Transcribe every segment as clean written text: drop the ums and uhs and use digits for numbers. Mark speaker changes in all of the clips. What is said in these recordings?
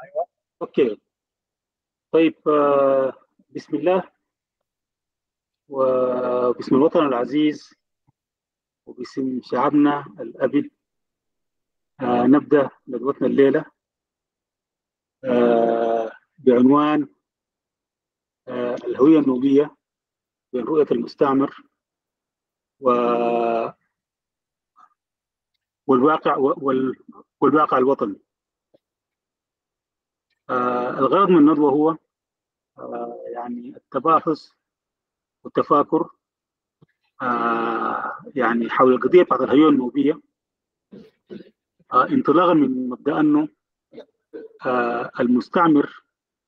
Speaker 1: اوكي. طيب، بسم الله وباسم الوطن العزيز وباسم شعبنا الأبي. نبدأ ندوتنا الليلة بعنوان الهوية النوبية بين رؤية المستعمر و- والواقع والواقع الوطني. الغرض من الندوة هو يعني التباحث والتفاكر يعني حول القضية بتاعت الهوية النوبية، انطلاقا من مبدأ أنه المستعمر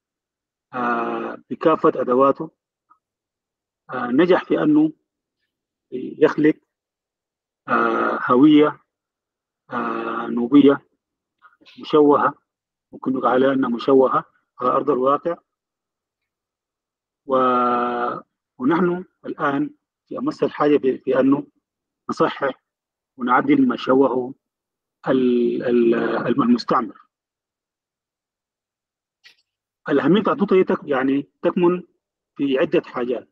Speaker 1: بكافة أدواته نجح في أنه يخلق هوية نوبية مشوهة، ممكن نقول عليها أنها مشوهة على أرض الواقع. و... ونحن الآن في أمس الحاجة بأنه نصحح ونعدل ما شوهه المستعمر. الأهمية بتاعت النقطة دي يعني تكمن في عدة حاجات.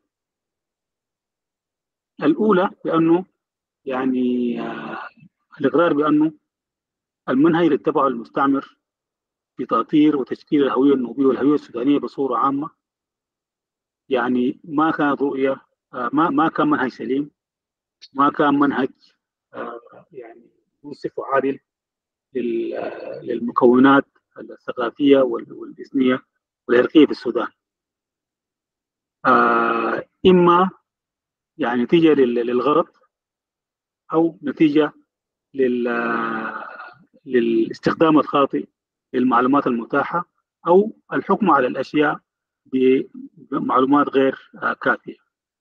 Speaker 1: الأولى بأنه يعني الإقرار بأنه المنهج اللي اتبعه المستعمر في تأطير وتشكيل الهوية النوبية والهوية السودانية بصورة عامة يعني ما كانت رؤية، ما كان منهج سليم، ما كان منهج يعني منصف وعادل للمكونات الثقافية والإثنية والعرقية في السودان. إما يعني نتيجة للغرض، أو نتيجة للاستخدام الخاطئ للمعلومات المتاحة، أو الحكم على الأشياء بمعلومات غير كافية.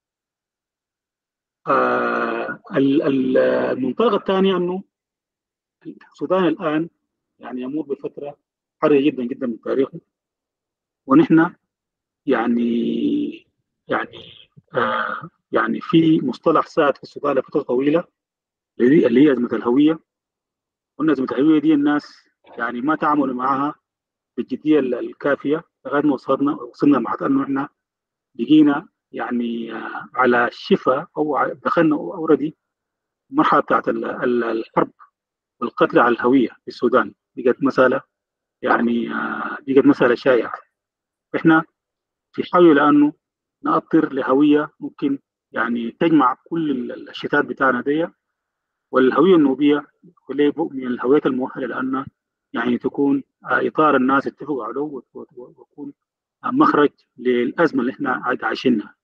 Speaker 1: المنطلق الثاني أنه السودان الآن يعني يمر بفترة حرجة جدا جدا من تاريخه، ونحن يعني يعني يعني في مصطلح ساد في السودان لفترة طويلة اللي هي أزمة الهوية. قلنا أزمة الهوية دي الناس يعني ما تعاملوا معها بالجدية الكافية لغاية ما وصلنا مع أنه احنا بقينا يعني على الشفا أو دخلنا أوريدي المرحلة بتاعت الحرب والقتل على الهوية في السودان. بقت مسألة يعني بقت مسألة شائعة. احنا في حاجة لأنه نأطر لهوية ممكن يعني تجمع كل الشتات بتاعنا دي، والهوية النوبية كلها من الهويات الموحدة، لأن يعني تكون إطار الناس اتفقوا عليه وتكون مخرج للأزمة اللي احنا عايشينها.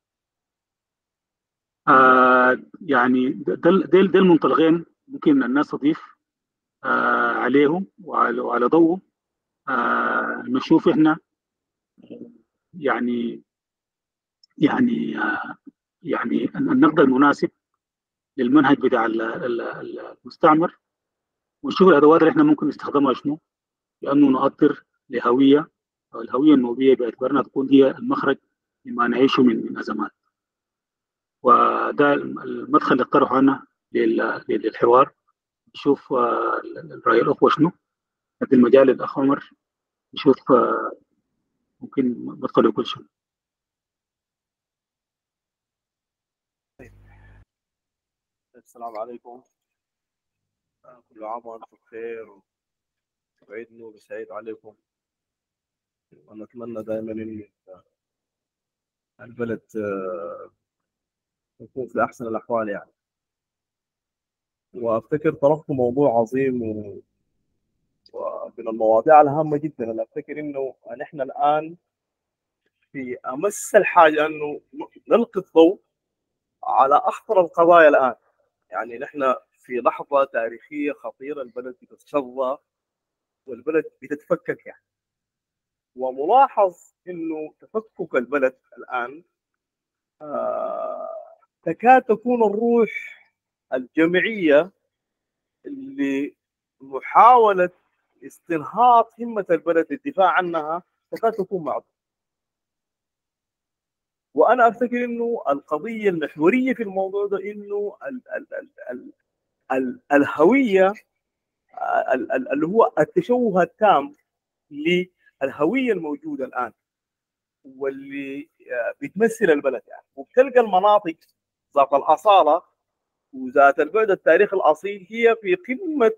Speaker 1: يعني ده المنطلقين ممكن الناس تضيف عليهم وعلى ضوء نشوف احنا يعني يعني يعني النقد المناسب للمنهج بتاع المستعمر، ونشوف الادوات اللي احنا ممكن نستخدمها شنو، لانه نؤطر لهويه او الهويه النوبيه باعتبارنا تكون هي المخرج لما نعيشه من ازمات. وده المدخل اللي اقترحه انا للحوار. نشوف راي الاخوه شنو، ندي المجال للاخ عمر نشوف ممكن مدخل يكون شنو.
Speaker 2: السلام عليكم. كل عام وانتم بخير، وعيد نور سعيد عليكم. ونتمنى دائما ان البلد يكون في احسن الاحوال يعني. وافتكر طرحت موضوع عظيم ومن المواضيع الهامه جدا. انا افتكر انه نحن الان في امس الحاجه انه نلقي الضوء على اخطر القضايا الان. يعني نحن في لحظه تاريخيه خطيره، البلد بتتشظى والبلد بتتفكك يعني. وملاحظ انه تفكك البلد الان تكاد تكون الروح الجمعيه لمحاوله استنهاض همه البلد للدفاع عنها تكاد تكون معظمه. وانا افتكر انه القضيه المحوريه في الموضوع ده انه الهويه اللي هو التشوه التام الهويه الموجوده الان واللي بتمثل البلد يعني. وبتلقى المناطق ذات الاصاله وذات البعد التاريخي الاصيل هي في قمه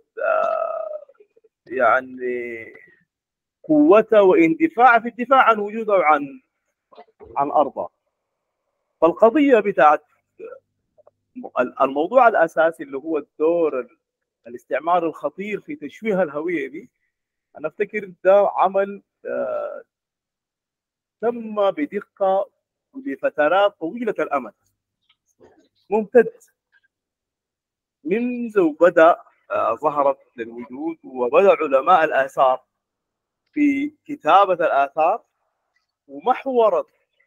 Speaker 2: يعني قوتها واندفاعها في الدفاع عن وجودها وعن ارضها. فالقضيه بتاعت الموضوع الاساسي اللي هو الدور الاستعمار الخطير في تشويه الهويه دي، انا افتكر ده عمل تم بدقه ولفترات طويله الامد، ممتد منذ بدا ظهرت للوجود وبدا علماء الاثار في كتابه الاثار ومحورت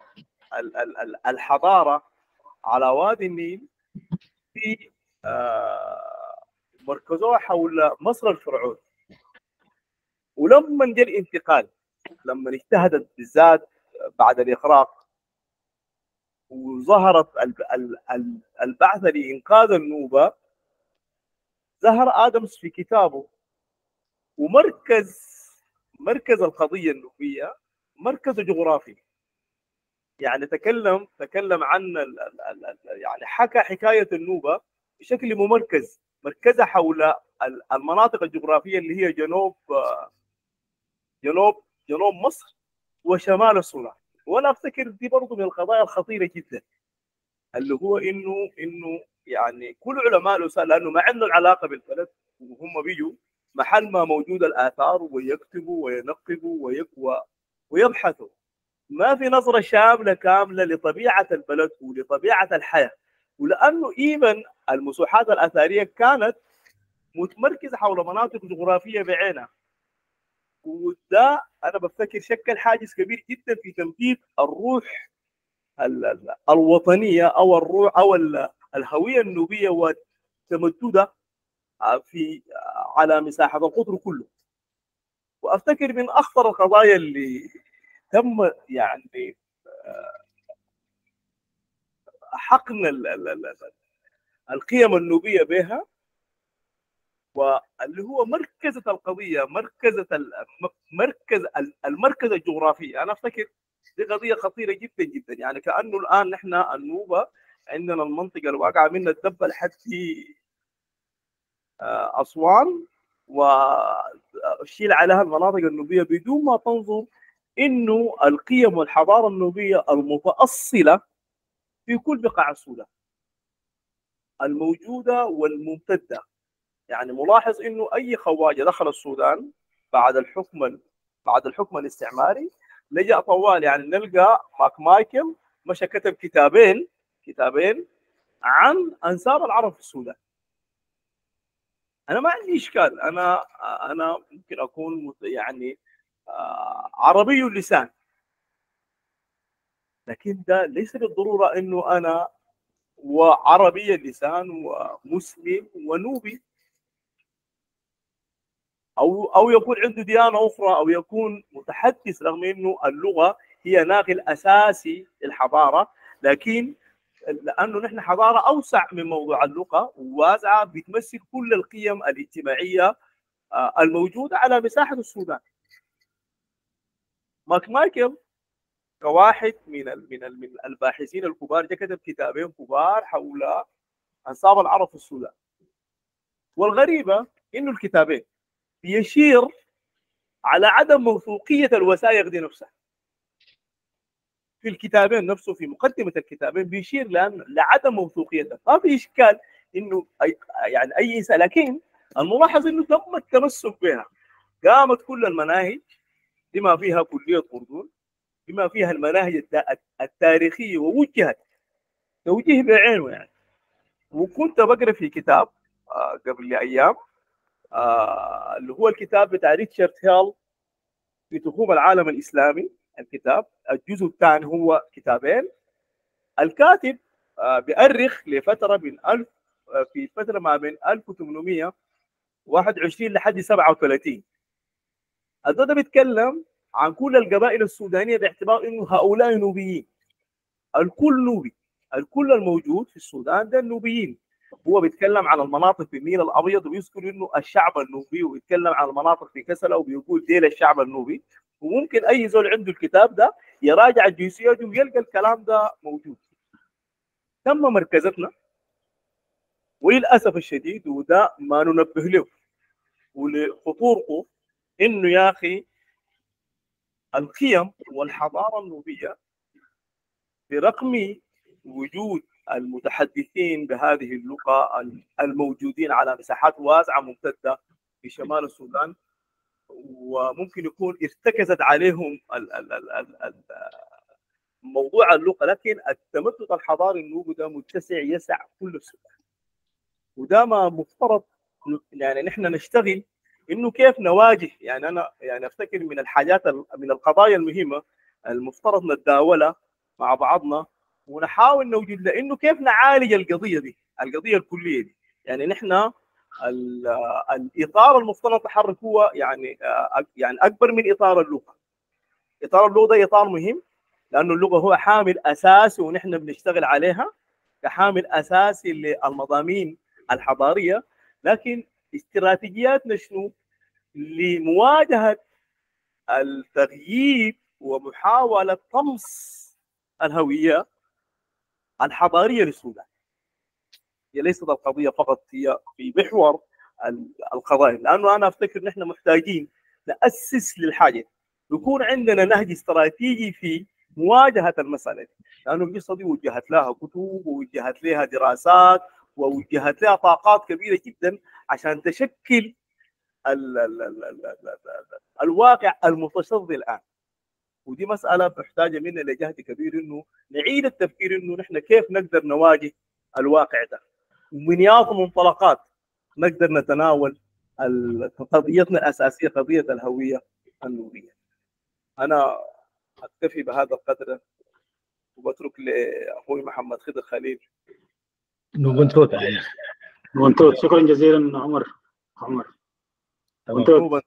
Speaker 2: الحضاره على وادي النيل في مركزوها حول مصر الفرعوني. ولما جاء الانتقال، لما اجتهدت بالذات بعد الاغراق وظهرت البعثه لانقاذ النوبه، ظهر ادمز في كتابه مركز القضيه النوبيه مركز جغرافي. يعني تكلم عن يعني حكى حكايه النوبه بشكل ممركز، مركزها حول المناطق الجغرافيه اللي هي جنوب مصر وشمال السودان. وانا افتكر دي برضه من القضايا الخطيره جدا، اللي هو انه يعني كل علماء الاسال لانه ما عندهم علاقه بالبلد وهم بيجوا محل ما موجود الاثار ويكتبوا وينقبوا ويبحثوا، ما في نظره شامله كامله لطبيعه البلد ولطبيعه الحياه. ولانه ايمن المسوحات الاثريه كانت متمركزه حول مناطق جغرافيه بعينها، وده انا بفتكر شكل حاجز كبير جدا في تمديد الروح الوطنيه او الروح او الهويه النوبيه وتمددها في على مساحه القطر كله. وافتكر من اخطر القضايا اللي تم يعني حقن القيم النوبيه بها، واللي هو مركزة القضيه، المركز الجغرافي. انا افتكر دي قضيه خطيره جدا جدا. يعني كانه الان نحن النوبه عندنا المنطقه الواقعه منها الدبه لحد اسوان، وشيل عليها المناطق النوبيه بدون ما تنظر انه القيم والحضاره النوبيه المتاصله في كل بقاع السودان الموجوده والممتده. يعني ملاحظ انه اي خواجه دخل السودان بعد الحكم الاستعماري لجأ طوال. يعني نلقى ماك مايكل مشى كتب كتابين عن انساب العرب في السودان. انا ما عندي اشكال، انا ممكن اكون يعني عربي اللسان، لكن ده ليس بالضروره انه انا وعربي اللسان ومسلم ونوبي، او يكون عنده ديانه اخرى، او يكون متحدث، رغم انه اللغه هي ناقل اساسي للحضاره. لكن لانه نحن حضاره اوسع من موضوع اللغه وواسعه بتمثل كل القيم الاجتماعيه الموجوده على مساحه السودان. ماك مايكل كواحد من الباحثين الكبار جاء كتب كتابين كبار حول انساب العرب في السودان. والغريبه انه الكتابين بيشير على عدم موثوقيه الوثائق دي نفسها. في الكتابين نفسه، في مقدمه الكتابين بيشير لعدم موثوقيتها. ما في اشكال انه يعني اي انسان، لكن الملاحظ انه تم التمسك بها. قامت كل المناهج بما فيها كليه اردن بما فيها المناهج التاريخيه ووجهت توجيه بعينه يعني. وكنت بقرا في كتاب قبل ايام اللي هو الكتاب بتاع ريتشارد هيل في تخوم العالم الاسلامي. الكتاب الجزء الثاني هو كتابين. الكاتب بيؤرخ لفتره في فتره ما بين 1821 لحد 37. ده بيتكلم عن كل القبائل السودانيه باعتبار انه هؤلاء نوبيين. الكل نوبي، الكل الموجود في السودان ده النوبيين. هو بيتكلم عن المناطق في النيل الابيض ويذكر انه الشعب النوبي، ويتكلم عن المناطق في كسلا وبيقول ديل الشعب النوبي. وممكن اي زول عنده الكتاب ده يراجع الجنسيه دي ويلقى الكلام ده موجود. تم مركزتنا، وللاسف الشديد وده ما ننبه له ولخطورته، انه يا اخي القيم والحضاره النوبيه برغم وجود المتحدثين بهذه اللغه الموجودين على مساحات واسعه ممتده في شمال السودان، وممكن يكون ارتكزت عليهم موضوع اللغه، لكن التمدد الحضاري النوبي ده متسع يسع كل السودان. وده ما مفترض يعني نحن نشتغل انه كيف نواجه. يعني انا يعني افتكر من الحاجات من القضايا المهمه المفترض نتداولها مع بعضنا ونحاول نوجد لانه كيف نعالج القضيه دي، القضيه الكليه دي. يعني نحن الاطار المفترض نتحرك هو يعني اكبر من اطار اللغه. اطار اللغه ده اطار مهم لانه اللغه هو حامل اساسي ونحن بنشتغل عليها كحامل اساسي للمضامين الحضاريه، لكن استراتيجياتنا شنو لمواجهه التغييب ومحاوله طمس الهويه الحضاريه للسودان. هي ليست القضيه فقط هي في محور القضايا، لانه انا افتكر نحن محتاجين ناسس للحاجه، يكون عندنا نهج استراتيجي في مواجهه المساله دي، لانه القصه دي وجهت لها كتب ووجهت لها دراسات ووجهت لها طاقات كبيره جدا عشان تشكل الواقع المتصدر الان. ودي مساله محتاجه منا لجهد كبير انه نعيد التفكير انه نحن كيف نقدر نواجه الواقع ده، ومن ياط منطلقات نقدر نتناول قضيتنا الاساسيه قضيه الهويه النوبيه. انا اكتفي بهذا القدر وبترك لاخوي محمد خضر خليل.
Speaker 3: نوبنتوت
Speaker 1: نوبنتوت. شكرا جزيلا عمر.
Speaker 3: نوبنتوت.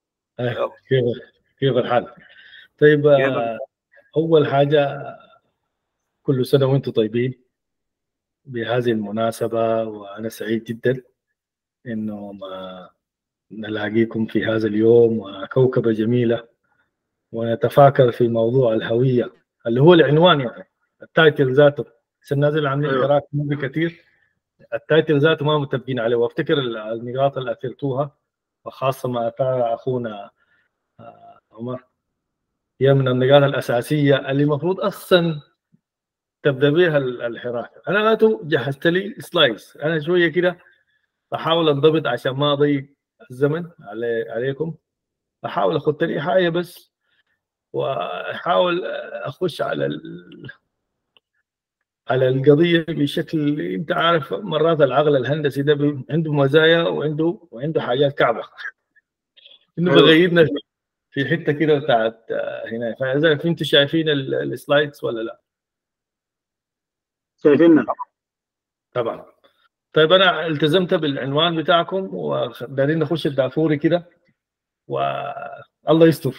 Speaker 3: كيف الحال؟ طيب اول حاجه كل سنه وانتم طيبين بهذه المناسبه، وانا سعيد جدا انه ما نلاقيكم في هذا اليوم وكوكبه جميله ونتفاكر في موضوع الهويه اللي هو العنوان. يعني التايتل ذاته نازل عاملين حراك كثير، التايتل ذاته ما متفقين عليه. وافتكر النقاط اللي اثرتوها وخاصه ما اثار اخونا عمر هي من النقاط الاساسيه اللي المفروض اصلا تبدا بها الحراك. انا لا جهزت لي سلايدز، انا شويه كده بحاول انضبط عشان ما اضيق الزمن عليكم، بحاول اخذ لي حاجه بس واحاول اخش على القضيه بشكل انت عارف مرات العقل الهندسي ده عنده مزايا وعنده حاجات كعبه انه بغيرنا في حته كده بتاعت هنا. فلذلك انتم شايفين السلايدز ولا لا؟
Speaker 1: شايفيننا
Speaker 3: طبعا. طيب انا التزمت بالعنوان بتاعكم ودارين نخش الدافوري كده والله يستر.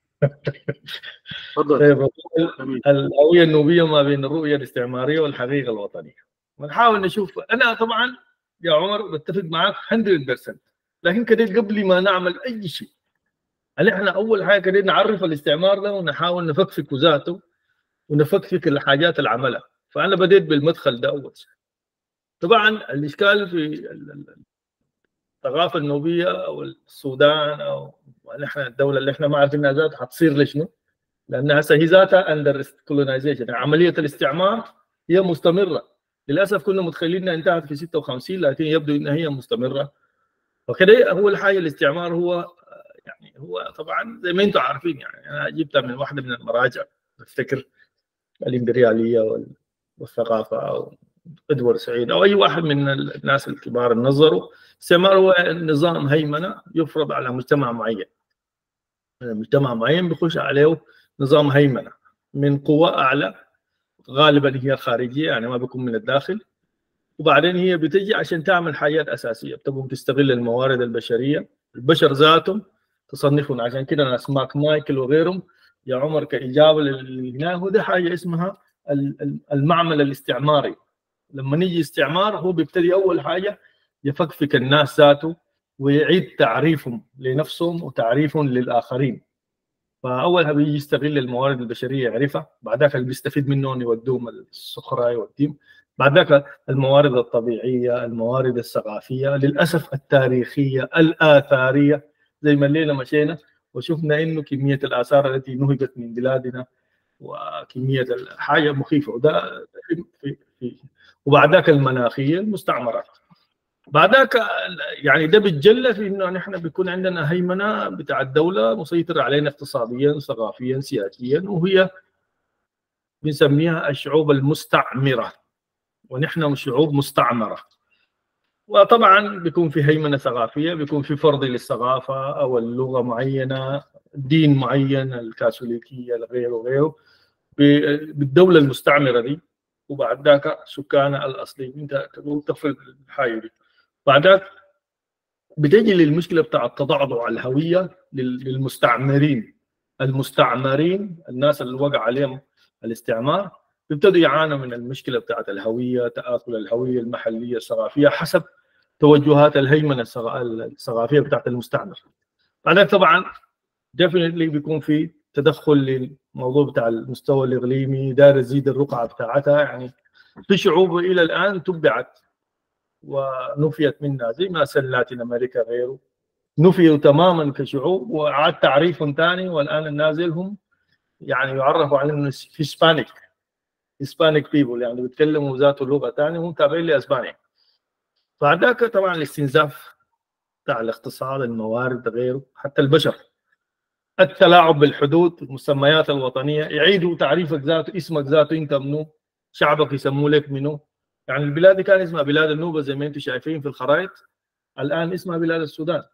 Speaker 3: طيب الهويه النوبيه ما بين الرؤيه الاستعماريه والحقيقه الوطنيه. ونحاول نشوف. انا طبعا يا عمر بتفق معك 100%، لكن كده قبل ما نعمل اي شيء احنا اول حاجه كده نعرف الاستعمار ده ونحاول نفكفك ذاته ونفكفك الحاجات اللي عملها. فانا بديت بالمدخل ده اول شيء. طبعا الاشكال في الثقافه النوبيه او السودان او نحن الدوله اللي احنا ما عارفينها ذاتها حتصير لشنو؟ لان هسه هي ذاتها اندر كولونايزيشن، عمليه الاستعمار هي مستمره. للاسف كنا متخيلين انها انتهت في 56، لكن يبدو انها هي مستمره. وكده هو الحاجه الاستعمار هو يعني هو طبعا زي ما انتم عارفين. يعني انا جبتها من واحده من المراجع افتكر الامبرياليه والثقافه او ادوار سعيد او اي واحد من الناس الكبار نظروا الاستعمار هو نظام هيمنه يفرض على مجتمع معين. مجتمع معين بيخش عليه نظام هيمنه من قوى اعلى، غالبا هي خارجيه يعني ما بيكون من الداخل، وبعدين هي بتجي عشان تعمل حاجات اساسيه، بتقوم تستغل الموارد البشريه، البشر ذاتهم تصنفهم. عشان كده ناس ماك مايكل وغيرهم يا عمر كاجابه للهنا هو ده حاجه اسمها المعمل الاستعماري. لما نيجي استعمار هو بيبتدي اول حاجه يفكفك الناس ذاته ويعيد تعريفهم لنفسهم وتعريفهم للاخرين. فاولها بيجي يستغل الموارد البشريه يعرفها، بعد ذاك اللي بيستفيد منهم يودوهم الصخره يوديهم، بعد ذاك الموارد الطبيعيه، الموارد الثقافيه، للاسف التاريخيه الاثاريه. زي ما الليله مشينا وشفنا انه كميه الاثار التي نهبت من بلادنا وكميه الحاجه مخيفه، وده في وبعد ذاك المناخيه المستعمرات. بعد ذاك يعني ده بيتجلى في انه نحن بيكون عندنا هيمنه بتاع الدوله مسيطره علينا اقتصاديا ثقافيا سياسيا، وهي بنسميها الشعوب المستعمره، ونحن شعوب مستعمره. وطبعا بيكون في هيمنه ثقافيه، بيكون في فرض للثقافه او اللغه معينه، دين معين، الكاثوليكيه غيره غيره بالدوله المستعمره دي، وبعد ذاك سكانها الاصليين انت تفرض الحاجه دي. بعد ذاك بتجي للمشكله بتاع التضعضع الهويه للمستعمرين. المستعمرين الناس اللي وقع عليهم الاستعمار بيبتدوا يعانوا من المشكله بتاعت الهويه، تاكل الهويه المحليه الثقافيه حسب توجهات الهيمنه الثقافيه بتاعت المستعمر. بعدين طبعا ديفنتلي بيكون في تدخل للموضوع بتاع المستوى الاقليمي، داير تزيد الرقعه بتاعتها. يعني في شعوب الى الان تبعت ونفيت منها زي ما لاتين امريكا غيره، نفيوا تماما كشعوب وعاد تعريفهم ثاني، والان النازلهم يعني يعرفوا عليهم هسبانيك بيبول، يعني بيتكلموا ذات لغه ثانيه وهم تابعين لاسبانيا. بعدك طبعا الاستنزاف بتاع الاقتصاد، الموارد غيره، حتى البشر، التلاعب بالحدود، المسميات الوطنيه، يعيدوا تعريفك ذاته، اسمك ذاته انت منو، شعبك يسموه لك منو. يعني البلاد دي كان اسمها بلاد النوبه زي ما انتم شايفين في الخرائط، الان اسمها بلاد السودان.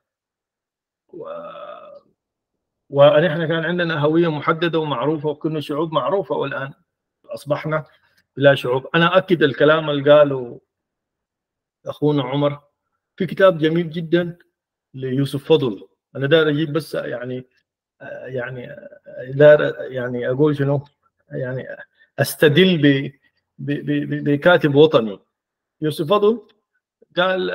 Speaker 3: ونحن كان عندنا هويه محدده ومعروفه وكنا شعوب معروفه، والان اصبحنا بلا شعوب. انا اكد الكلام اللي قاله اخونا عمر في كتاب جميل جدا ليوسف فضل. انا داير اجيب بس يعني داير يعني اقول شنو، يعني استدل بكاتب وطني. يوسف فضل قال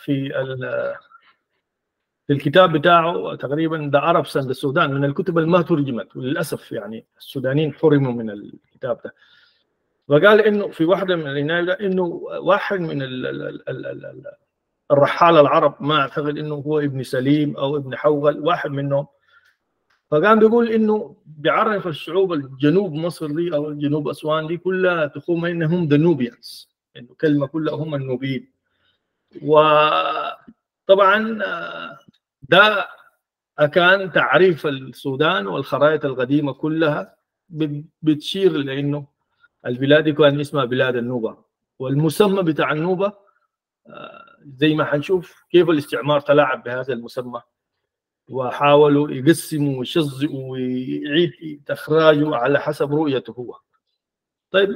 Speaker 3: في الكتاب بتاعه تقريبا ذا عربس اند السودان، من الكتب اللي ما ترجمت وللاسف، يعني السودانيين حرموا من الكتاب ده. وقال انه في واحده من العنايه ده انه واحد من الرحاله العرب، ما اعتقد انه هو ابن سليم او ابن حوغل، واحد منهم، فكان بيقول انه بيعرف الشعوب الجنوب مصر دي او الجنوب اسوان دي كلها تخوم انهم ذا نوبيانز، انه كلمه كلها هم النوبيين. وطبعا ده كان تعريف السودان والخرائط القديمه كلها بتشير لانه البلاد دي كان اسمها بلاد النوبه، والمسمى بتاع النوبه زي ما حنشوف كيف الاستعمار تلاعب بهذا المسمى وحاولوا يقسموا ويشظئوا ويعيد اخراجه على حسب رؤيته هو. طيب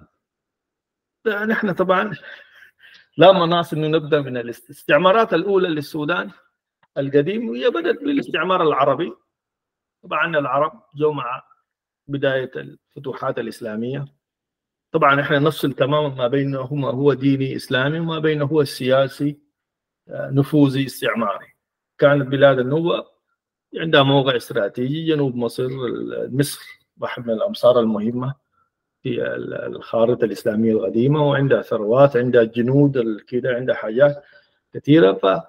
Speaker 3: نحن طبعا لا مناص انه نبدا من الاستعمارات الاولى للسودان القديم، وهي بدات بالاستعمار العربي. طبعا العرب جو مع بدايه الفتوحات الاسلاميه. طبعا احنا نفصل تماما ما بينهما هو ديني اسلامي وما بينه هو السياسي نفوذي استعماري. كانت بلاد النوبه عندها موقع استراتيجي جنوب مصر، مصر واحد من الامصار المهمه في الخارطه الاسلاميه القديمه، وعندها ثروات، عندها جنود كده، عندها حاجات كثيره.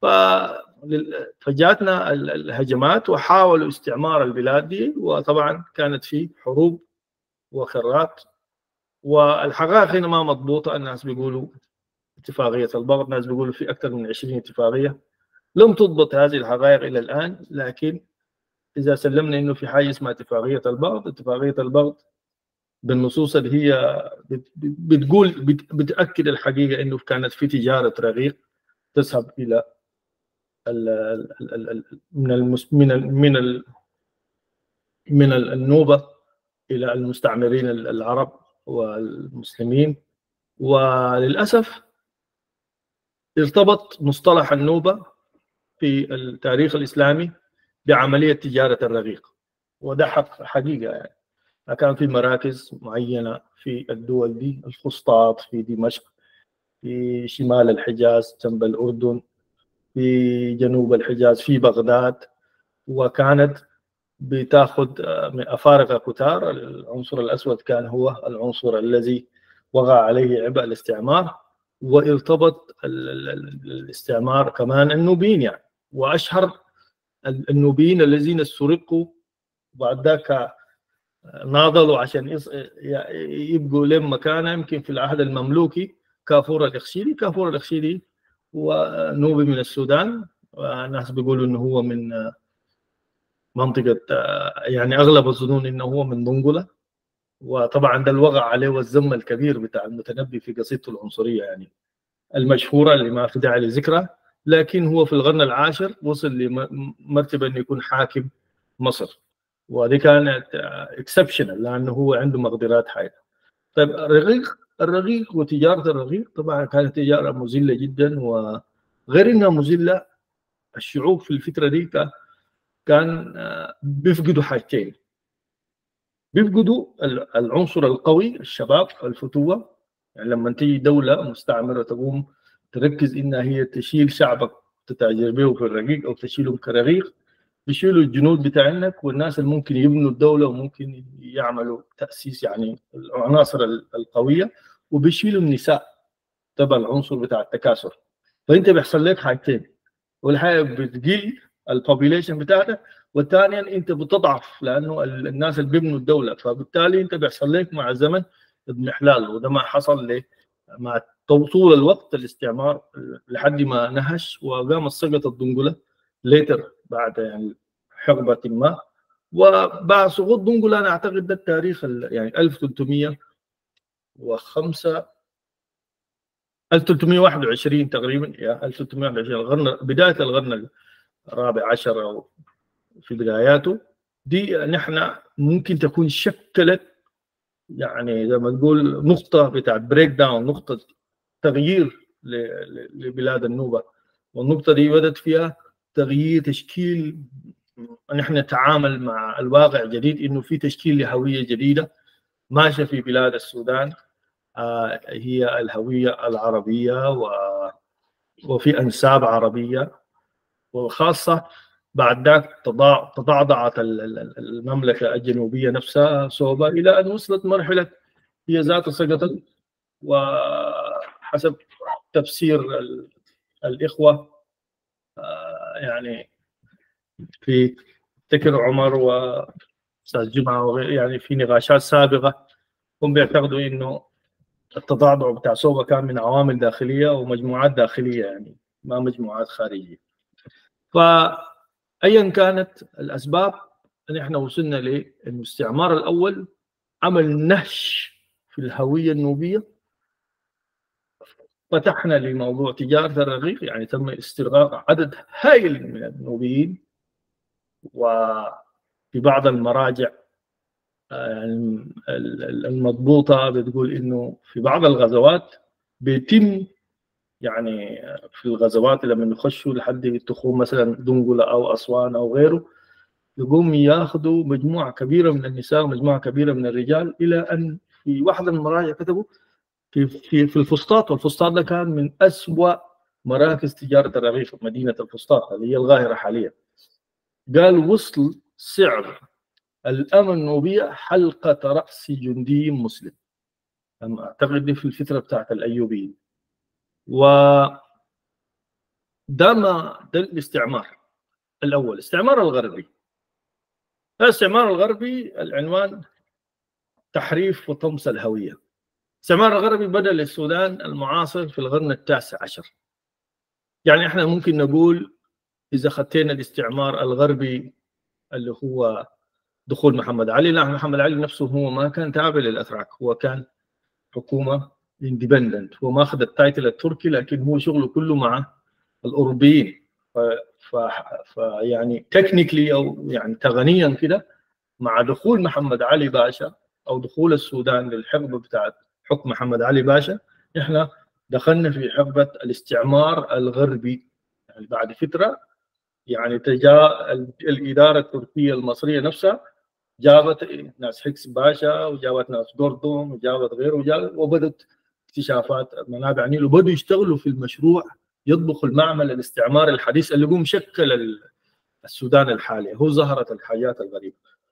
Speaker 3: فجاتنا الهجمات وحاولوا استعمار البلاد دي، وطبعا كانت في حروب وخرات. والحقائق هنا ما مضبوطه، الناس بيقولوا اتفاقيه البغض، الناس بيقولوا في اكثر من 20 اتفاقيه. لم تضبط هذه الحقائق الى الان، لكن اذا سلمنا انه في حاجه اسمها اتفاقيه البغض، اتفاقيه البغض بالنصوص اللي هي بتقول بتاكد الحقيقه انه كانت في تجاره رقيق تذهب الى من النوبه الى المستعمرين العرب والمسلمين. وللاسف ارتبط مصطلح النوبه في التاريخ الاسلامي بعمليه تجاره الرقيق، وده حقيقه. يعني كان في مراكز معينه في الدول دي، الفسطاط في دمشق، في شمال الحجاز جنب الاردن، في جنوب الحجاز، في بغداد، وكانت بتاخذ افارقه كتار. العنصر الاسود كان هو العنصر الذي وقع عليه عبء الاستعمار، وارتبط الاستعمار كمان النوبيين يعني، واشهر النوبيين الذين استرقوا وبعد ذاك ناضلوا عشان يبقوا لهم مكانه يمكن في العهد المملوكي كافور الإخشيدي. كافور الإخشيدي هو نوبي من السودان، والناس بيقولوا انه هو من منطقه، يعني اغلب الظنون انه هو من دنقله، وطبعا ده الوقع عليه والذم الكبير بتاع المتنبي في قصيدته العنصريه يعني المشهوره اللي ما في داعي لذكرها. لكن هو في القرن العاشر وصل لمرتبه انه يكون حاكم مصر، ودي كانت اكسبشنال لانه هو عنده مقدرات حاجه. طيب الرقيق وتجاره الرقيق طبعا كانت تجاره مذله جدا، وغير انها مذله الشعوب في الفتره دي كان بيفقدوا حاجتين. بيفقدوا العنصر القوي، الشباب، الفتوه. يعني لما تيجي دوله مستعمره تقوم تركز انها هي تشيل شعبك تتاجر به في الرقيق او تشيلهم كرقيق، بيشيلوا الجنود بتاعينك والناس اللي ممكن يبنوا الدوله وممكن يعملوا تاسيس يعني العناصر القويه، وبيشيلوا النساء تبع العنصر بتاع التكاثر. فانت بيحصل لك حاجتين، والحاجه بتقل البوبيليشن بتاعتك، والثانيا انت بتضعف لانه الناس اللي بيبنوا الدوله، فبالتالي انت بيحصل لك مع الزمن اضمحلال. وده ما حصل مع طول الوقت الاستعمار لحد ما نهش وقامت سقطت الدنقله ليتر بعد يعني حقبه ما. وبعد سقوط دنقله انا اعتقد ده التاريخ يعني 1321 تقريبا، يا 1321 بدايه القرن الرابع عشر او في بداياته دي، نحن ممكن تكون شكلت يعني زي ما تقول نقطه بتاع بريك داون، نقطه تغيير لبلاد النوبه. والنقطه دي بدات فيها تغيير تشكيل، نحن نتعامل مع الواقع جديد، انه في تشكيل لهويه جديده ماشيه في بلاد السودان، هي الهويه العربيه وفي انساب عربيه، وخاصه بعد ذاك تضعضعت المملكه الجنوبيه نفسها صوبه الى ان وصلت مرحله هي ذاتها سقطت. وحسب تفسير الاخوه يعني في تكر عمر واستاذ جمعه وغير يعني في نقاشات سابقه هم بيعتقدوا انه التضعضع بتاع صوبه كان من عوامل داخليه ومجموعات داخليه يعني ما مجموعات خارجيه. فايا كانت الاسباب نحن وصلنا للاستعمار الاول عمل نهش في الهويه النوبيه، فتحنا لموضوع تجاره الرقيق، يعني تم استرقاق عدد هائل من النوبيين. وفي بعض المراجع المضبوطه بتقول انه في بعض الغزوات بيتم يعني في الغزوات لما نخشوا لحد التخوم مثلا دنقله او اسوان او غيره، يقوم ياخذوا مجموعه كبيره من النساء ومجموعه كبيره من الرجال، الى ان في واحد المراجع كتبوا في الفسطاط، والفسطاط ده كان من أسوأ مراكز تجاره الرغيف في مدينه الفسطاط اللي هي القاهره حاليا. قال وصل سعر الامن النوبيه حلقه راس جندي مسلم، اعتقد دي في الفتره بتاعت الايوبيين. ده الاستعمار الاول. الاستعمار الغربي، الاستعمار الغربي العنوان تحريف وطمس الهويه. الاستعمار الغربي بدا للسودان المعاصر في القرن التاسع عشر. يعني احنا ممكن نقول اذا خطينا الاستعمار الغربي اللي هو دخول محمد علي، لا محمد علي نفسه هو ما كان تابع للاتراك، هو كان حكومه اندبندنت، هو ما اخذ التايتل التركي لكن هو شغله كله مع الاوروبيين. يعني تكنيكلي او يعني تقنيا كده مع دخول محمد علي باشا او دخول السودان للحقبه بتاعت حكم محمد علي باشا، احنا دخلنا في حقبه الاستعمار الغربي. يعني بعد فتره يعني تجا الاداره التركيه المصريه نفسها جابت ناس حكس باشا وجابت ناس جوردون وجابت غيره وبدت اكتشافات منابع النيل، وبدوا يشتغلوا في المشروع يطبخوا المعمل الاستعماري الحديث اللي قوم شكل السودان الحالي، هو ظهرت الحاجات الغريبه.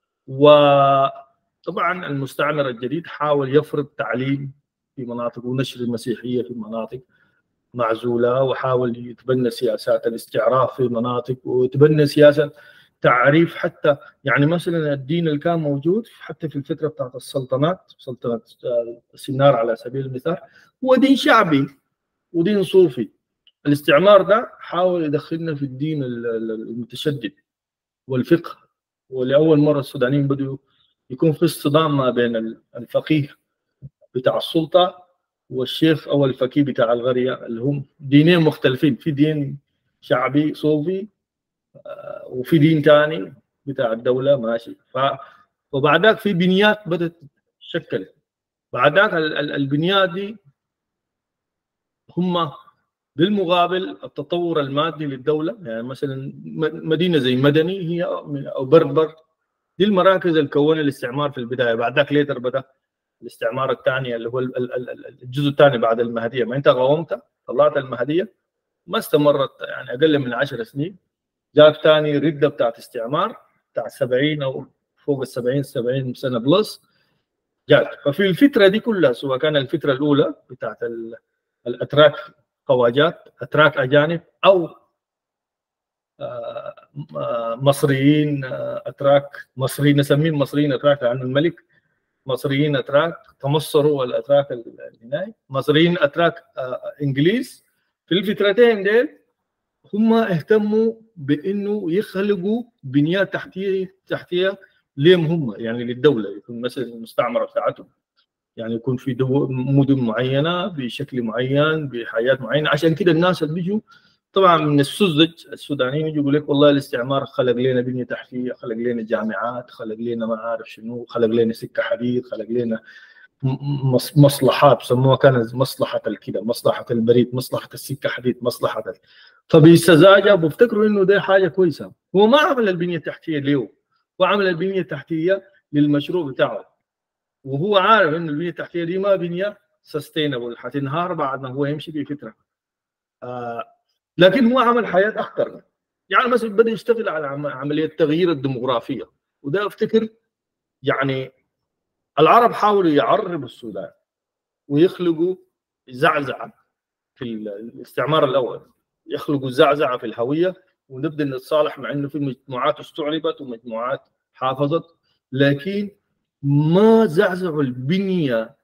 Speaker 3: وطبعا المستعمر الجديد حاول يفرض تعليم في مناطق ونشر المسيحيه في مناطق معزوله، وحاول يتبنى سياسات الاستعراف في مناطق، ويتبنى سياسه تعريف حتى يعني مثلا الدين اللي كان موجود حتى في الفتره بتاعت السلطنات، سلطنه سنار على سبيل المثال، هو دين شعبي ودين صوفي. الاستعمار ده حاول يدخلنا في الدين المتشدد والفقه، ولأول مرة السودانيين بدوا يكون في اصطدام ما بين الفقيه بتاع السلطة والشيخ أو الفقيه بتاع القرية، اللي هم دينين مختلفين، في دين شعبي صوفي وفي دين ثاني بتاع الدولة ماشي. وبعدك في بنيات بدأت تتشكل، بعدك البنيات دي هم بالمقابل التطور المادي للدولة. يعني مثلا مدينة زي مدني هي أو بربر، دي المراكز اللي كون الاستعمار في البداية. بعدك ليتر بدأ الاستعمار الثاني اللي هو الجزء الثاني بعد المهدية. ما أنت قاومت طلعت المهدية ما استمرت يعني أقل من 10 سنين، جاك ثاني ردة بتاعت استعمار بتاع 70 أو فوق ال 70 سنة بلس جات. ففي الفترة دي كلها سواء كان الفترة الأولى بتاعت الأتراك خواجات، أتراك أجانب أو مصريين أتراك، مصريين نسميهم مصريين أتراك لأن الملك مصريين أتراك تمصروا الأتراك الهناي، مصريين أتراك إنجليز. في الفترتين ديل هم اهتموا بأنه يخلقوا بنيات تحتية ليهم هم، يعني للدولة، يكون مثلا المستعمرة بتاعتهم يعني يكون في مدن معينه بشكل معين بحاجات معينه. عشان كده الناس اللي بيجوا طبعا من السذج السودانيين يجوا يقول لك والله الاستعمار خلق لنا بنيه تحتيه، خلق لنا جامعات، خلق لنا ما عارف شنو، خلق لنا سكه حديد، خلق لنا مصلحات بسموها كانت مصلحه الكده، مصلحه البريد، مصلحه السكه حديد، مصلحه فبيستزاجوا وبيفتكروا انه ده حاجه كويسه. هو ما عمل البنيه التحتيه له، وعمل البنيه التحتيه للمشروع بتاعه، وهو عارف ان البنيه التحتيه دي ما بنيه سستينبل، حتنهار بعد ما هو يمشي بفتره. لكن هو عمل حياه اخطر، يعني مثلا بدا يشتغل على عمليه تغيير الديموغرافيه، وده افتكر يعني العرب حاولوا يعربوا السودان ويخلقوا زعزعه في الاستعمار الاول، يخلقوا زعزعه في الهويه، ونبدا نتصالح مع انه في مجموعات استعربت ومجموعات حافظت، لكن ما زعزعوا البنيه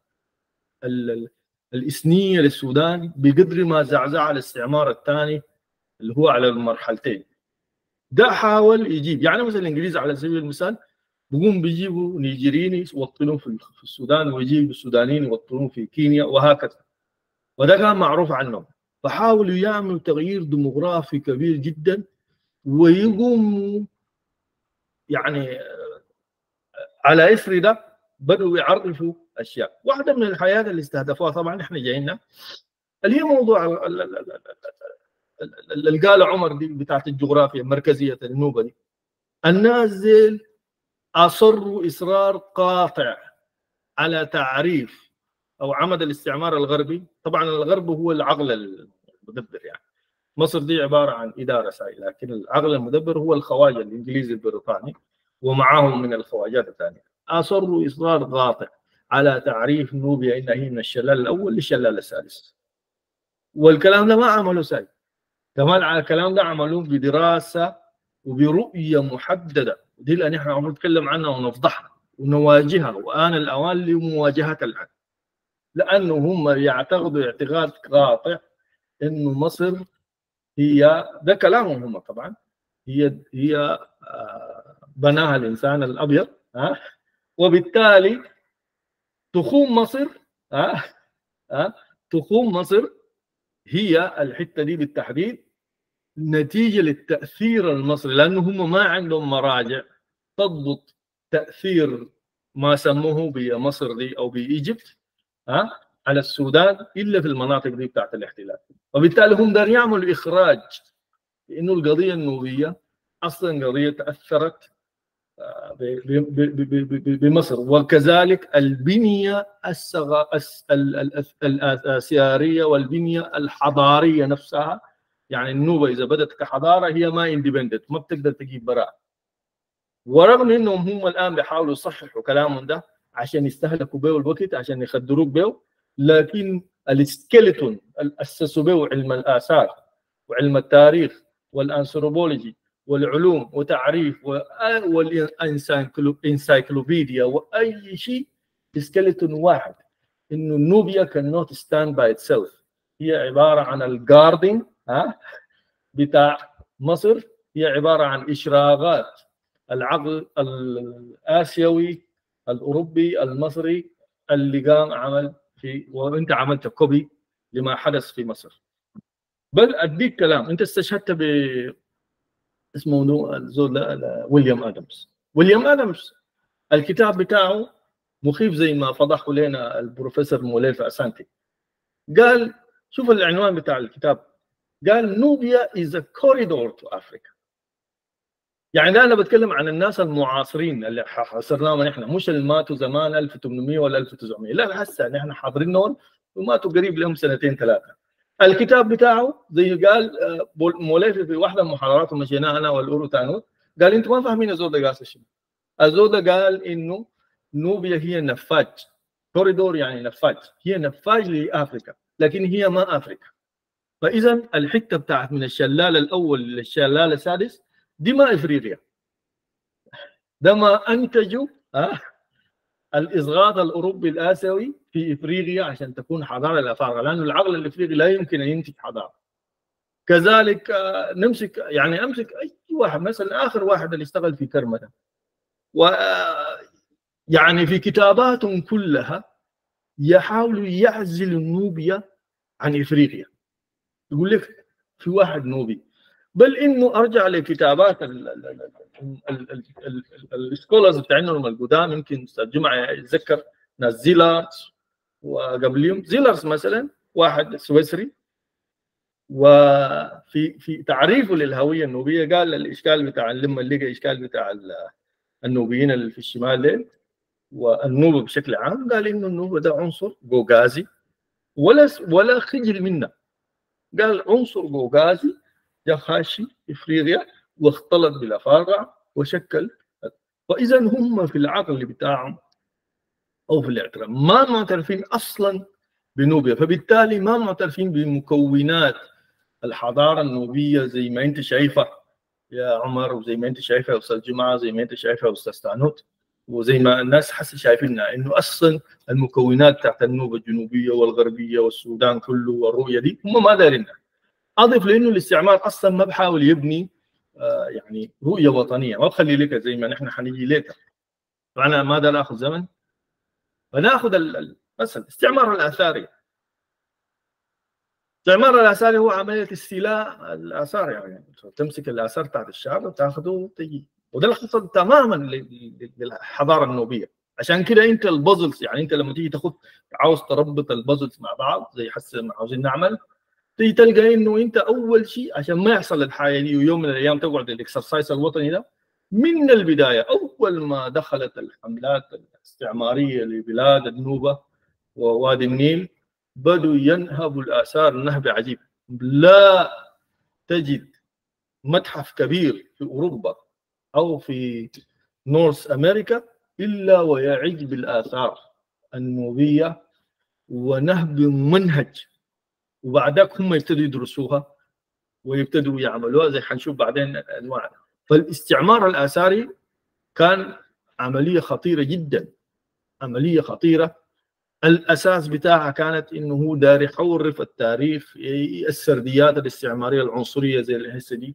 Speaker 3: الإثنية للسودان بقدر ما زعزع الاستعمار الثاني اللي هو على المرحلتين. ده حاول يجيب يعني مثلا الإنجليز على سبيل المثال بيقوم بيجيبوا نيجيريين يوطنون في السودان، ويجيبوا السودانيين يوطنون في كينيا وهكذا، وده كان معروف عنهم. فحاولوا يعملوا تغيير ديموغرافي كبير جدا، ويقوموا يعني على إثر ده بدأوا يعرفوا اشياء. واحده من الحاجات اللي استهدفوها طبعا احنا جايين اللي هي موضوع اللي قال عمر دي بتاعت الجغرافيا مركزيه النوبه دي. الناس اصروا اصرار قاطع على تعريف او عمد الاستعمار الغربي. طبعا الغرب هو العقل المدبر، يعني مصر دي عباره عن اداره سائله، لكن العقل المدبر هو الخواجه الانجليزي البريطاني ومعاهم من الخواجات الثانيه. اصروا اصرار قاطع على تعريف نوبيا انها هي من الشلال الاول للشلال الثالث، والكلام ده ما عملوا ساي، كمان على الكلام ده عملوه بدراسه وبرؤيه محدده، ودي اللي نحن عم نتكلم عنها ونفضحها ونواجهها، وآن الأوان لمواجهتها الآن، لأنه هم يعتقدوا اعتقاد قاطع إنه مصر هي، ده كلامهم هم طبعا، هي بناها الإنسان الأبيض، وبالتالي تخوم مصر تخوم مصر هي الحتة دي بالتحديد نتيجة للتأثير المصري، لأنه هم ما عندهم مراجع تضبط تأثير ما سموه بمصر دي أو بإيجيبت على السودان إلا في المناطق دي بتاعت الاحتلال. وبالتالي هم دار يعملوا إخراج إنه القضية النوبية أصلا قضية تأثرت بمصر، وكذلك البنية السيارية والبنية الحضارية نفسها يعني النوبه اذا بدات كحضاره هي ما اندبندنت، ما بتقدر تجيب براءه. ورغم انهم هم الان بيحاولوا يصححوا كلامهم ده عشان يستهلكوا به الوقت، عشان يخدروك به، لكن السكيلتون اللي اسسوا به علم الاثار وعلم التاريخ والانثروبولوجي والعلوم وتعريف والانسايكلوبيديا واي شيء، سكيلتون واحد، انه نوبيا cannot stand by itself. هي عباره عن الجاردن بتاع مصر، هي عباره عن اشراقات العقل الاسيوي الاوروبي المصري اللي قام عمل في، وانت عملت كوبي لما حدث في مصر. بل اديك كلام، انت استشهدت ب اسمه ويليام ادمز. ويليام ادمز الكتاب بتاعه مخيف زي ما فضحوا لنا البروفيسور موليف اسانتي. قال، شوف العنوان بتاع الكتاب، قال نوبيا is a corridor to Africa. يعني ده انا بتكلم عن الناس المعاصرين اللي حاصرناهم نحن، مش اللي ماتوا زمان 1800 ولا 1900، لا هسه نحن حاضرينهم وماتوا قريب لهم سنتين ثلاثه. الكتاب بتاعه زي قال موليف في واحده من محاضراته مشيناها انا والاورو تانوت، قال انتم ما فاهمين الزول ده قاصد شنو. الزول ده قال انه نوبيا هي نفاج، كوريدور يعني نفاج، هي نفاج لافريكا، لكن هي ما افريكا. فاذا الحته بتاعت من الشلال الاول للشلال السادس دي ما افريقيا، ده ما انتجوا الاسغاط الاوروبي الاسيوي في افريقيا عشان تكون حضاره الافارقه، لانه العقل الافريقي لا يمكن ان ينتج حضاره. كذلك نمسك يعني امسك اي واحد مثلا، اخر واحد اللي اشتغل في كرمه، و يعني في كتاباتهم كلها يحاولوا يعزلوا نوبيا عن افريقيا، يقول لك في واحد نوبي. بل انه ارجع لكتابات السكولرز بتاعنا القدام، يمكن استاذ جمعه يتذكر ناس زيلارز وقبليهم. زيلارز مثلا واحد سويسري، وفي تعريفه للهويه النوبيه قال الاشكال بتاع لما لقى اشكال بتاع النوبيين اللي في الشمال ديل والنوبه بشكل عام، قال انه النوبه ده عنصر قوقازي ولا خجل منه. قال عنصر قوقازي جا خاشي افريقيا واختلط بالافارقه وشكل. فاذا هم في العقل بتاعهم او في الاعتراف ما معترفين اصلا بنوبيا، فبالتالي ما معترفين بمكونات الحضاره النوبيه زي ما انت شايفه يا عمر، وزي ما انت شايفه يا استاذ جمعه، زي ما انت شايفه يا استاذ تانوت، وزي ما الناس حسي شايفينها، انه اصلا المكونات بتاعت النوبه الجنوبيه والغربيه والسودان كله والرؤيه دي هم ما دارينها. اضف لانه الاستعمار اصلا ما بحاول يبني يعني رؤيه وطنيه، ما بخلي لك زي ما نحن حنيجي لك. فانا ما دار اخذ زمن، فناخذ مثلا الاستعمار الاثاري. الاستعمار الاثاري هو عمليه استيلاء الاثار، يعني تمسك الاثار بتاعت الشعب وتاخذه وتجي، وده اللي حصل تماما للحضاره النوبيه. عشان كده انت البازلز، يعني انت لما تيجي تاخذ عاوز تربط البازلز مع بعض زي حسن ما عاوزين نعمل، تيجي تلقى انه انت اول شيء عشان ما يحصل الحاجه دي ويوم من الايام تقعد الاكسرسايز الوطني ده من البدايه، اول ما دخلت الحملات الاستعماريه لبلاد النوبه ووادي النيل بدوا ينهبوا الاثار نهب عجيب. لا تجد متحف كبير في اوروبا او في نورث امريكا الا ويعج بالاثار النوبيه ونهب منهج، وبعدك هم يبتدوا يدرسوها ويبتدوا يعملوها زي حنشوف بعدين انواع. فالاستعمار الاثاري كان عمليه خطيره جدا، عمليه خطيره. الاساس بتاعها كانت انه هو داري يحورف التاريخ، السرديات الاستعماريه العنصريه زي الهسه دي،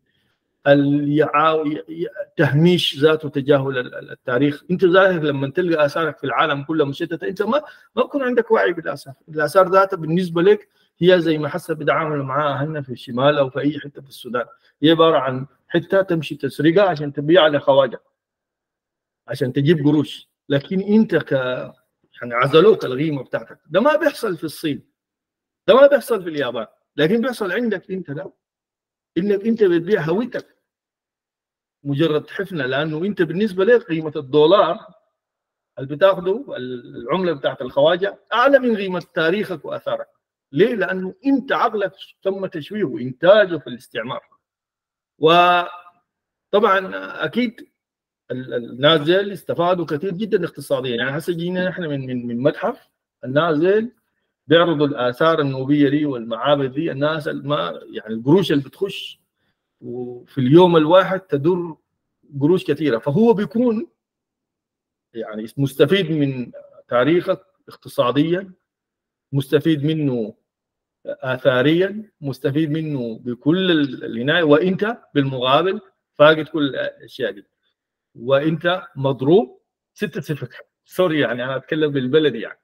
Speaker 3: تهميش ذاته، تجاهل التاريخ. انت ذاتك لما تلقى اثارك في العالم كله مشتته، انت ما بكون عندك وعي بالاثار. الاثار ذاتها بالنسبه لك هي زي ما حسب بيتعاملوا معاها هنا في الشمال او في اي حته في السودان، هي عباره عن حته تمشي تسرقها عشان تبيع لخواجه عشان تجيب قروش. لكن انت يعني عزلوك القيمه بتاعتك. ده ما بيحصل في الصين، ده ما بيحصل في اليابان، لكن بيحصل عندك انت. ده انك انت بتبيع هويتك مجرد حفنه، لانه انت بالنسبه لك قيمه الدولار اللي بتاخده العمله بتاعت الخواجه اعلى من قيمه تاريخك واثارك. ليه؟ لانه انت عقلك تم تشويهه انتاجه في الاستعمار. وطبعا اكيد الناس ديل استفادوا كثير جدا اقتصاديا. يعني هسه جينا نحن من متحف، الناس ديل بيعرضوا الاثار النوبيه دي والمعابد دي، الناس ما يعني القروش اللي بتخش وفي اليوم الواحد تدر قروش كثيره، فهو بيكون يعني مستفيد من تاريخك اقتصاديا، مستفيد منه اثاريا، مستفيد منه بكل العنايه، وانت بالمقابل فاقد كل الاشياء دي، وانت مضروب 6-0. سوري يعني انا اتكلم بالبلدي يعني.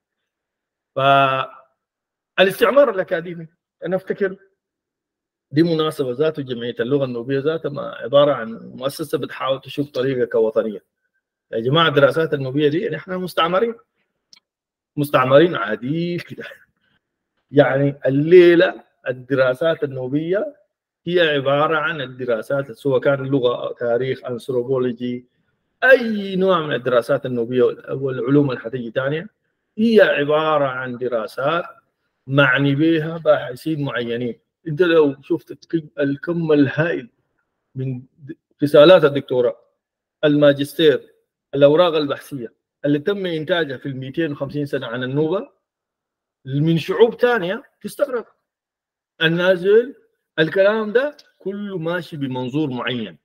Speaker 3: فالاستعمار الاكاديمي انا افتكر دي مناسبه ذاته، جمعيه اللغه النوبيه ذاتها عباره عن مؤسسه بتحاول تشوف طريقه كوطنيه. يا جماعه الدراسات النوبيه دي نحن مستعمرين عادي كده. يعني الليله الدراسات النوبيه هي عباره عن الدراسات سواء كان لغه أو تاريخ انثروبولوجي، اي نوع من الدراسات النوبيه والعلوم اللي حتيجي ثانيه، هي عباره عن دراسات معني بها باحثين معينين. انت لو شفت الكم الهائل من رسالات الدكتوراه، الماجستير، الاوراق البحثيه اللي تم انتاجها في ال 250 سنه عن النوبه من شعوب ثانيه، تستغرب. النازل الكلام ده كله ماشي بمنظور معين،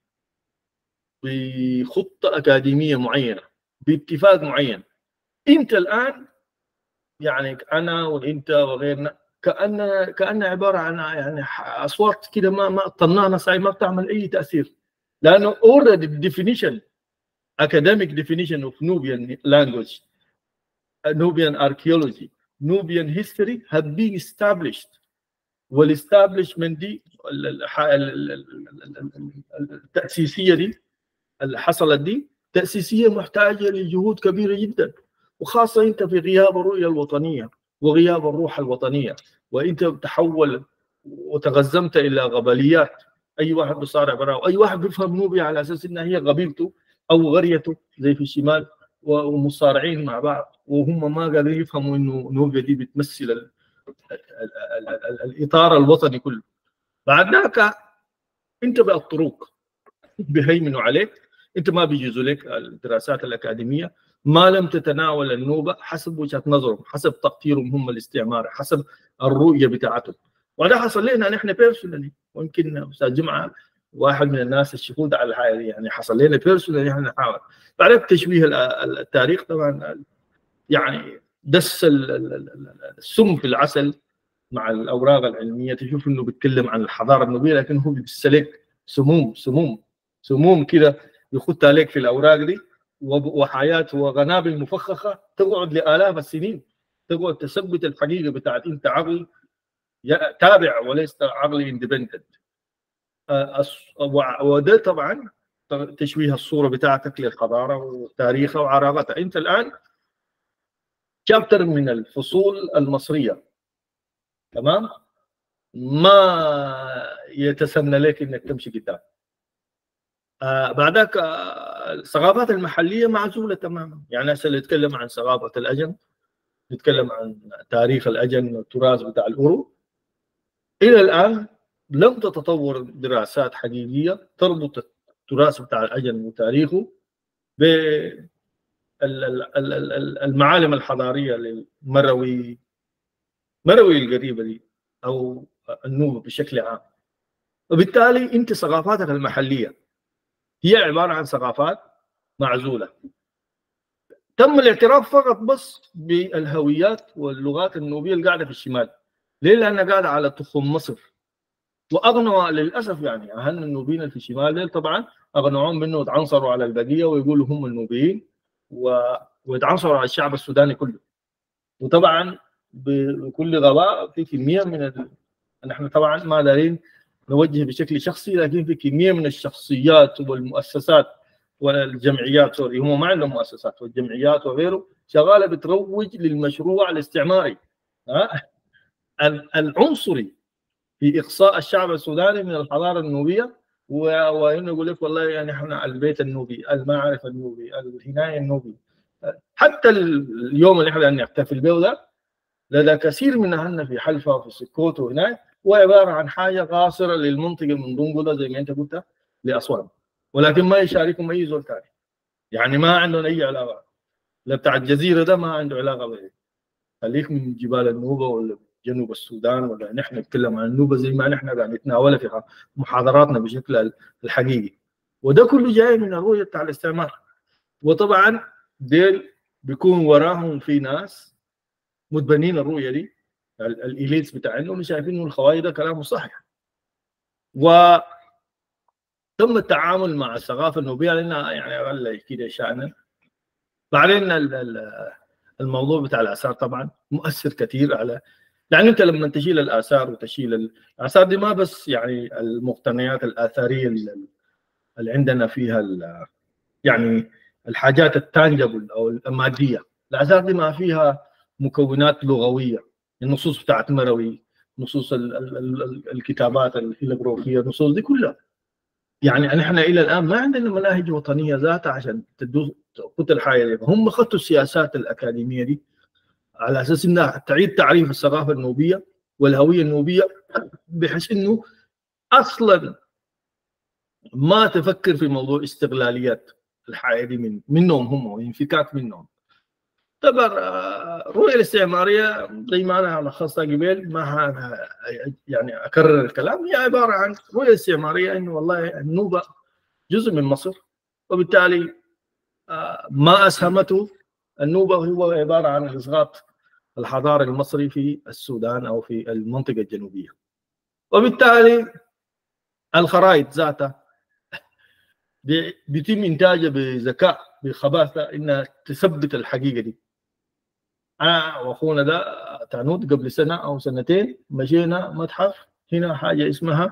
Speaker 3: بخطه اكاديميه معينه، باتفاق معين. انت الان يعني انا وانت وغيرنا كأن عباره عن يعني اصوات كده ما طنانه صحيح، ما بتعمل اي تاثير، لانه already definition academic definition of Nubian language, Nubian archaeology, Nubian history have been established. والاستابلشمنت دي التاسيسيه دي اللي حصلت دي تاسيسيه محتاجه لجهود كبيره جدا، وخاصه انت في غياب الرؤيه الوطنيه وغياب الروح الوطنيه، وانت تحول وتغزمت الى قبليات. اي واحد بيصارع براه، اي واحد بيفهم نوبيا على اساس انها هي قبيلته او قريته زي في الشمال، ومصارعين مع بعض، وهم ما قادرين يفهموا انه نوبيا دي بتمثل الاطار الوطني كله. بعد ذاك انت بقى الطرق بيهيمنوا عليك، انت ما بيجوزوا لك الدراسات الاكاديميه ما لم تتناول النوبه حسب وجهه نظرهم، حسب تقديرهم هم الاستعماري، حسب الرؤيه بتاعتهم. وده حصل لنا نحن بيرسونالي، ويمكن استاذ جمعه واحد من الناس الشهود على الحاجه، يعني حصل لنا بيرسونالي احنا نحاول. بعد تشويه التاريخ طبعا يعني دس السم في العسل مع الاوراق العلميه، تشوف انه بيتكلم عن الحضاره النوبيه لكن هو بيسلك سموم كده يخط عليك في الاوراق دي، وحياه وغنابل مفخخه تقعد لالاف السنين، تقعد تثبت الحقيقه بتاعت انت عقل تابع وليس عقل اندبندنت. وده طبعا تشويه الصوره بتاعتك للحضاره وتاريخها وعراقتها. انت الان شابتر من الفصول المصريه، تمام، ما يتسنى لك انك تمشي قدام. بعدك الثقافات المحليه معزوله تماما. يعني هسه نتكلم عن ثقافه الاجم، نتكلم عن تاريخ الاجم والتراث بتاع الأورو، الى الان لم تتطور دراسات حقيقيه تربط التراث بتاع الاجم وتاريخه بالمعالم الحضاريه للمروي القريبه دي او النوبه بشكل عام. وبالتالي انت ثقافاتك المحليه هي عباره عن ثقافات معزوله. تم الاعتراف فقط بس بالهويات واللغات النوبيه اللي قاعده في الشمال. ليه؟ لانها قاعده على تخم مصر، واغنوا للاسف يعني اهل النوبيين اللي في الشمال ديل طبعا اغنوهم بانه يتعنصروا على البقيه ويقولوا هم النوبيين ويتعنصروا على الشعب السوداني كله. وطبعا بكل غباء في كميه من نحن طبعا ما دارين نوجه بشكل شخصي، لكن في كميه من الشخصيات والمؤسسات والجمعيات، هم ما عندهم مؤسسات، والجمعيات وغيره شغاله بتروج للمشروع الاستعماري العنصري في اقصاء الشعب السوداني من الحضاره النوبيه، وانه يقول لك والله يعني احنا البيت النوبي، المعرفه النوبي، الهنايه النوبي. حتى اليوم اللي احنا نحتفل به ده لدى كثير من اهلنا في حلفا وفي سكوت وهناك هو عباره عن حاجه قاصره للمنطقه من دنقله زي ما انت قلت لاسوان، ولكن ما يشاركهم اي زول ثاني. يعني ما عندهم اي علاقه، لا بتاع الجزيره ده ما عنده علاقه به. خليك من جبال النوبه ولا جنوب السودان، ولا نحن نتكلم عن النوبه زي ما نحن قاعد نتناولها في محاضراتنا بشكل الحقيقي. وده كله جاي من الرؤيه بتاع الاستعمار. وطبعا ديل بيكون وراهم في ناس متبنين الرؤيه دي، الاليتس بتاعهم شايفين انه الخواجه ده كلامه صحيح. وتم التعامل مع الثقافه النوبيه لانها يعني اقل كده شانا. بعدين الموضوع بتاع الاثار طبعا مؤثر كثير على، يعني انت لما تشيل الاثار وتشيل الاثار دي ما بس يعني المقتنيات الاثريه اللي عندنا فيها يعني الحاجات التانجبل او الماديه، الاثار دي ما فيها مكونات لغويه، النصوص بتاعت مروي، نصوص الكتابات الهيروغليفيه، النصوص دي كلها. يعني نحن الى الان ما عندنا مناهج وطنيه ذاتها عشان تدوس قتل الحاجه دي. هم خدوا السياسات الاكاديميه دي على اساس انها تعيد تعريف الثقافه النوبيه والهويه النوبيه، بحيث انه اصلا ما تفكر في موضوع استغلاليات الحياه دي منهم هم وانفكاك منهم. طبعا الرؤيه الاستعماريه زي ما انا لخصتها قبل، ما يعني اكرر الكلام، هي عباره عن رؤيه استعماريه انه والله النوبه جزء من مصر، وبالتالي ما اسهمته النوبه هو عباره عن اسقاط الحضاري المصري في السودان او في المنطقه الجنوبيه. وبالتالي الخرائط ذاتها بيتم انتاجها بذكاء بخباثه انها تثبت الحقيقه دي. انا واخونا ده تعنود قبل سنه او سنتين مشينا متحف هنا، حاجه اسمها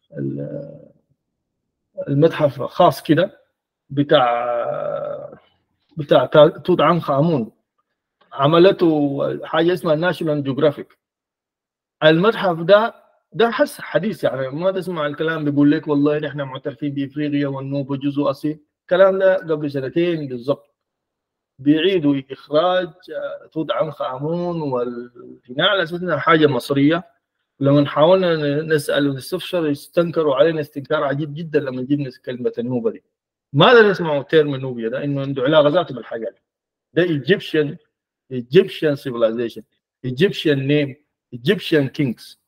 Speaker 3: المتحف خاص كده بتاع توت عنخ امون، عملته حاجه اسمها ناشونال جيوغرافيك. المتحف ده حديث، يعني ما تسمع الكلام بيقول لك والله نحن معترفين بافريقيا والنوبه جزء اصيل. الكلام ده قبل سنتين بالضبط. بيعيدوا اخراج توت عنخ امون والبناء على اساس انها حاجه مصريه. لما حاولنا نسال ونستفسر استنكروا علينا استنكار عجيب جدا لما جبنا كلمه النوبه دي. ماذا نسمع تيرم النوبيا ده؟ انه عنده علاقه ذاته بالحاجه دي. ده Egyptian civilization, Egyptian name, Egyptian kings.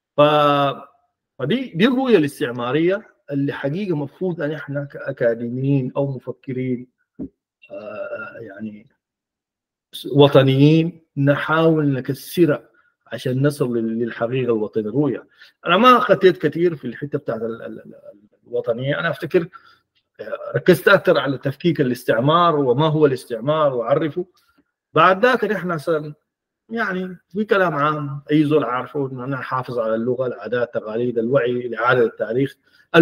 Speaker 3: فدي الرؤيه الاستعماريه اللي حقيقه مفروض ان احنا كاكاديميين او مفكرين يعني وطنيين نحاول نكسرها عشان نصل للحقيقه الوطنيه. الرؤيه انا ما خطيت كثير في الحته بتاعت الوطنيه، انا افتكر ركزت اكثر على تفكيك الاستعمار وما هو الاستعمار واعرفه. بعد ذاك نحن يعني في كلام عام اي زول عارفه انه انا حافظ على اللغه، العادات، التقاليد، الوعي، اعاده التاريخ،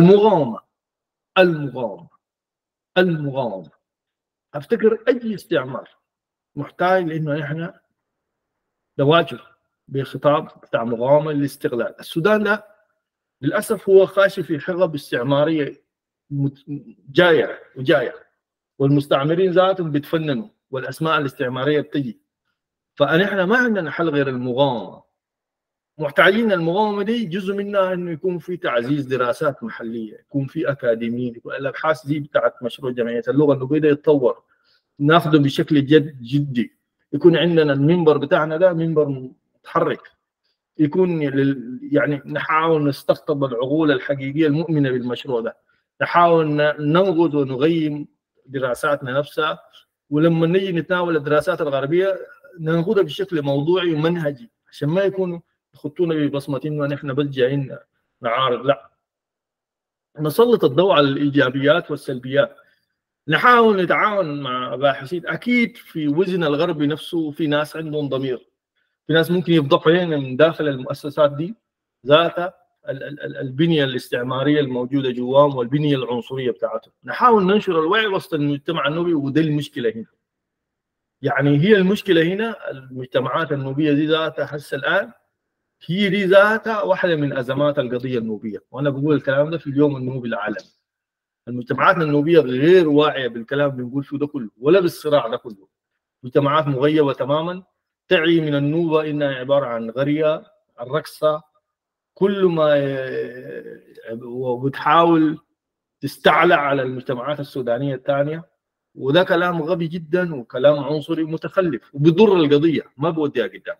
Speaker 3: المغامره. افتكر اي استعمار محتاج لانه نحن نواجه بخطاب بتاع مغامره للاستغلال. السودان ده للاسف هو خاشي في حقب استعماريه جايه، والمستعمرين ذاتهم بيتفننوا والاسماء الاستعماريه بتجي. فنحن ما عندنا حل غير المغامره. محتاجين المغامره دي جزء منها انه يكون في تعزيز دراسات محليه، يكون في اكاديميين، يكون الابحاث دي بتاعت مشروع جمعيه اللغه النوبيه يتطور، ناخذه بشكل جدي. يكون عندنا المنبر بتاعنا ده منبر متحرك، يكون يعني نحاول نستقطب العقول الحقيقيه المؤمنه بالمشروع ده، نحاول ننقد ونغيم دراساتنا نفسها، ولما نيجي نتناول الدراسات الغربيه ننقدها بشكل موضوعي ومنهجي عشان ما يكونوا يخطونا ببصمتين ونحن بس جايين نعارض. لا، نسلط الضوء على الايجابيات والسلبيات، نحاول نتعاون مع باحثين. اكيد في وزن الغربي نفسه في ناس عندهم ضمير، في ناس ممكن يفضحوا هنا من داخل المؤسسات دي ذاتها البنيه الاستعماريه الموجوده جواهم والبنيه العنصريه بتاعتهم. نحاول ننشر الوعي وسط المجتمع النوبي، وده المشكله هنا. يعني هي المشكله هنا المجتمعات النوبيه دي ذاتها هسه الان هي دي ذاتها واحده من ازمات القضيه النوبيه، وانا بقول الكلام ده في اليوم النوبي العالمي. المجتمعات النوبيه غير واعيه بالكلام اللي بنقول فيه ده كله ولا بالصراع ده كله. مجتمعات مغيبه تماما تعي من النوبة إنها عبارة عن غرية، عن رقصة، كل ما وبتحاول تستعلى على المجتمعات السودانية الثانية، وده كلام غبي جدا وكلام عنصري متخلف وبيضر القضية، ما بوديها قدام.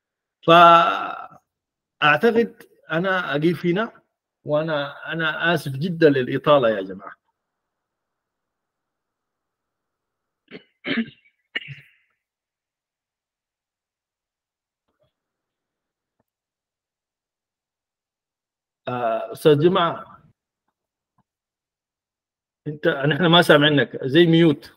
Speaker 3: فأعتقد أنا أقيف هنا، وأنا آسف جدا للإطالة يا جماعة. أستاذ جماعة، نحن ما سامعينك، زي ميوت.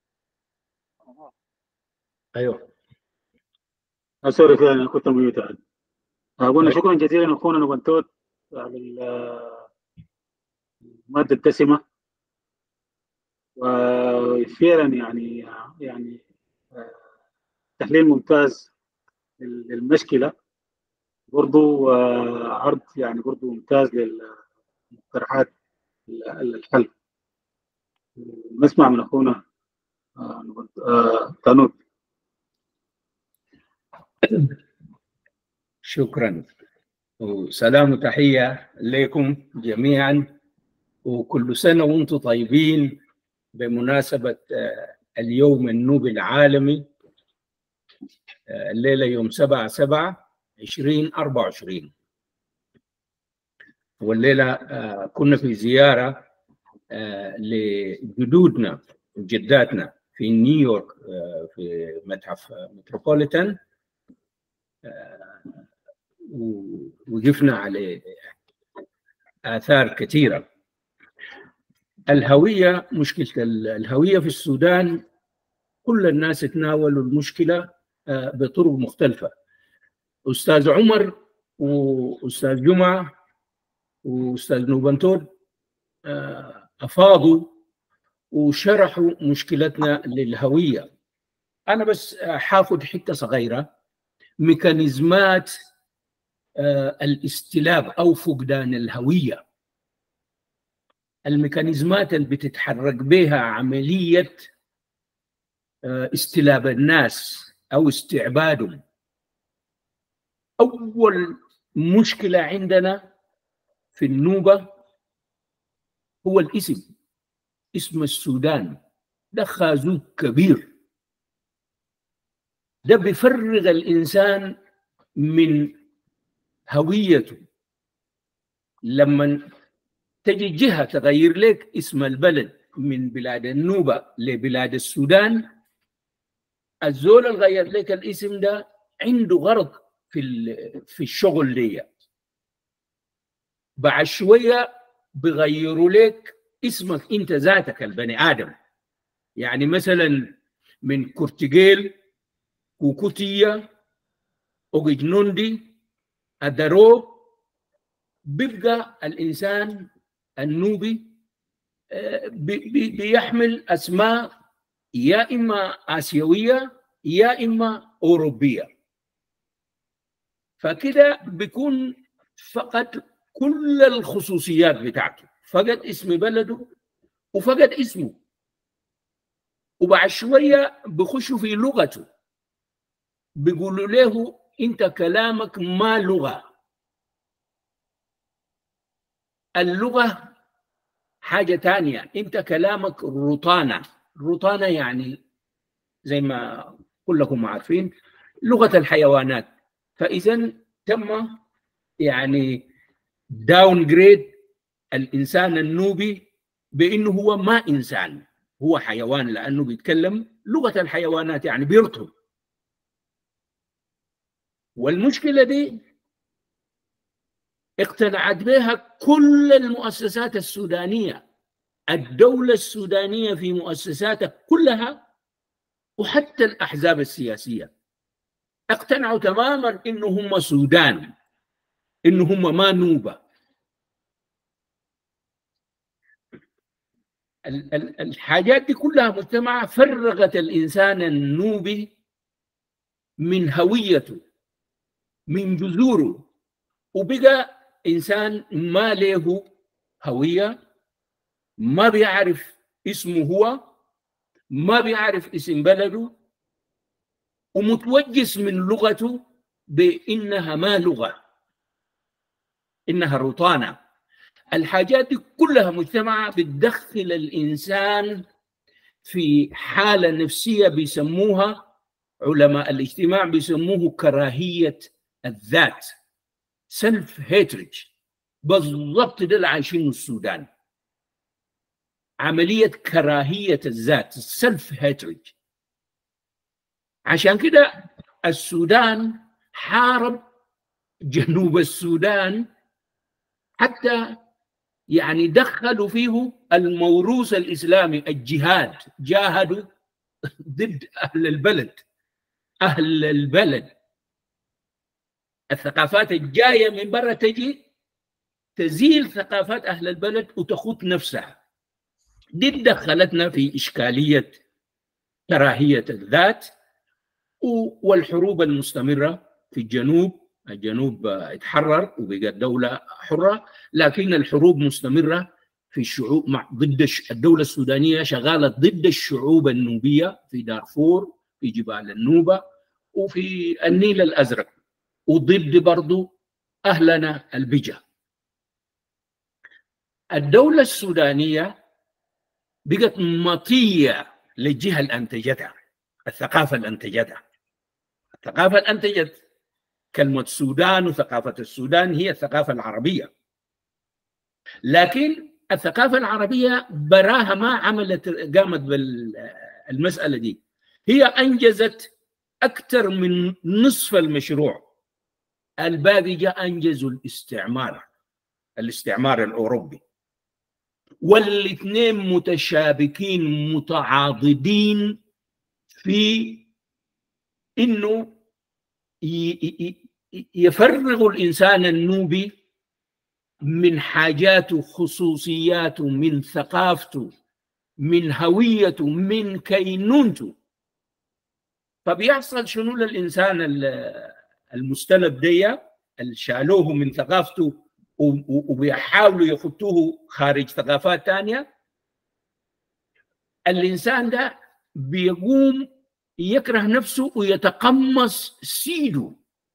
Speaker 3: ايوه
Speaker 1: سوري فعلا كنت ميوت. قلنا شكرا جزيلا اخونا نبنتوت على الماده الدسمه، وفعلا يعني تحليل ممتاز للمشكله، برضو عرض يعني برضو ممتاز للمقترحات الحل. نسمع من اخونا تانوت.
Speaker 4: شكرا وسلام وتحية لكم جميعا، وكل سنة وانتم طيبين بمناسبة اليوم النوبي العالمي، الليلة يوم 7/7/2024. والليلة كنا في زيارة لجدودنا وجداتنا في نيويورك في متحف متروبوليتان، ووقفنا على آثار كثيرة. الهوية، مشكلة الهوية في السودان كل الناس تناولوا المشكلة بطرق مختلفة. أستاذ عمر وأستاذ جمعة وأستاذ نوبنتود أفاضوا وشرحوا مشكلتنا للهوية. أنا بس حاخد حتة صغيرة، ميكانيزمات الاستلاب أو فقدان الهوية، الميكانيزمات اللي بتتحرك بها عملية استلاب الناس أو استعبادهم. أول مشكلة عندنا في النوبة هو الاسم، اسم السودان ده خازوق كبير، ده بيفرغ الإنسان من هويته. لما تجي جهة تغير لك اسم البلد من بلاد النوبة لبلاد السودان، الزول اللي غير لك الاسم ده عنده غرض في الشغل دي. بعد شوية بغيروا لك اسمك انت ذاتك البني آدم، يعني مثلا من كورتيجيل، كوكوتية، أوجنوندي، أدارو، بيبقى الإنسان النوبي بيحمل أسماء يا إما آسيوية يا إما أوروبية. فكده بيكون فقط كل الخصوصيات بتاعته، فقد اسم بلده وفقد اسمه. وبعد شوية بخشوا في لغته، بيقولوا له أنت كلامك ما لغة. اللغة حاجة تانية، أنت كلامك رطانة. رطانة يعني زي ما كلكم عارفين لغة الحيوانات. فإذا تم يعني داون جريد الإنسان النوبي بأنه هو ما إنسان، هو حيوان، لأنه بيتكلم لغة الحيوانات يعني بيرطب. والمشكلة دي اقتنعت بها كل المؤسسات السودانية، الدولة السودانية في مؤسساتها كلها وحتى الأحزاب السياسية اقتنعوا تماما إنه هم سودان، إنه هم ما نوبة. الحاجات دي كلها مجتمعة فرغت الإنسان النوبي من هويته، من جذوره، وبقى إنسان ما له هوية، ما بيعرف اسمه هو، ما بيعرف اسم بلده، ومتوجس من لغته بإنها ما لغة، إنها رطانة. الحاجات دي كلها مجتمعة بتدخل الإنسان في حالة نفسية بيسموها علماء الاجتماع بيسموه كراهية الذات، سيلف هيتريج. بالضبط ده اللي عايشينه السودان، عملية كراهية الذات، السيلف هيتريج. عشان كده السودان حارب جنوب السودان حتى يعني دخلوا فيه الموروث الإسلامي، الجهاد، جاهدوا ضد أهل البلد. أهل البلد الثقافات الجاية من برا تجي تزيل ثقافات أهل البلد وتخوض نفسها. دي دخلتنا في إشكالية كراهية الذات والحروب المستمرة في الجنوب اتحرر وبقت دولة حرة، لكن الحروب مستمرة في الشعوب ضد الدولة السودانية، شغالة ضد الشعوب النوبية في دارفور، في جبال النوبة، وفي النيل الأزرق، وضد برضو أهلنا البجة. الدولة السودانية بقت مطية للجهة اللي أنتجتها، الثقافة اللي أنتجتها. الثقافة اللي أنتجت كلمة السودان وثقافة السودان هي الثقافة العربية، لكن الثقافة العربية براها ما قامت بالمسألة دي. هي أنجزت أكثر من نصف المشروع، الباقي جاء أنجزوا الاستعمار الأوروبي، والاثنين متشابكين متعاضدين في إنه يفرغوا الإنسان النوبي من حاجاته، خصوصياته، من ثقافته، من هويته، من كينونته. فبيحصل شنو للإنسان المستلب دي اللي شالوه من ثقافته وبيحاولوا يخطوه خارج ثقافات تانية؟ الإنسان ده بيقوم يكره نفسه ويتقمص سيده،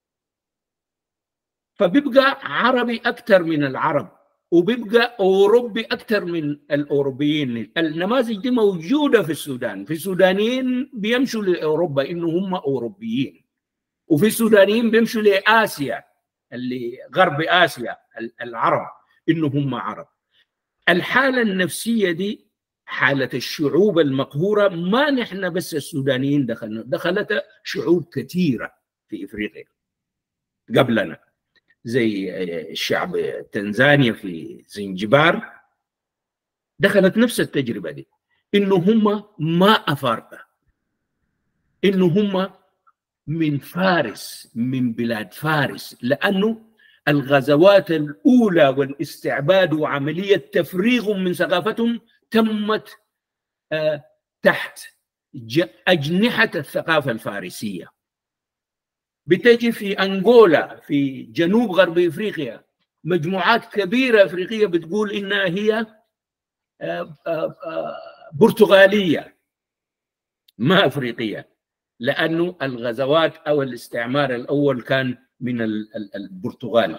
Speaker 4: فبيبقى عربي أكثر من العرب، وبيبقى أوروبي أكثر من الأوروبيين. النماذج دي موجودة في السودان، في السودانيين بيمشوا لأوروبا إنه هم أوروبيين، وفي السودانيين بيمشوا لآسيا اللي غرب آسيا العرب إنه هم عرب. الحالة النفسية دي حالة الشعوب المقهورة، ما نحن بس السودانيين دخلتها شعوب كثيرة في إفريقيا قبلنا، زي الشعب تنزانيا في زنجبار دخلت نفس التجربة دي، إنه هم ما أفارقة، إنه هم من فارس، من بلاد فارس، لأنه الغزوات الأولى والاستعباد وعملية تفريغهم من ثقافتهم تمت تحت أجنحة الثقافة الفارسية. بتجي في أنغولا في جنوب غرب إفريقيا مجموعات كبيرة إفريقية بتقول إنها هي برتغالية ما أفريقية، لأنه الغزوات أو الاستعمار الأول كان من البرتغال.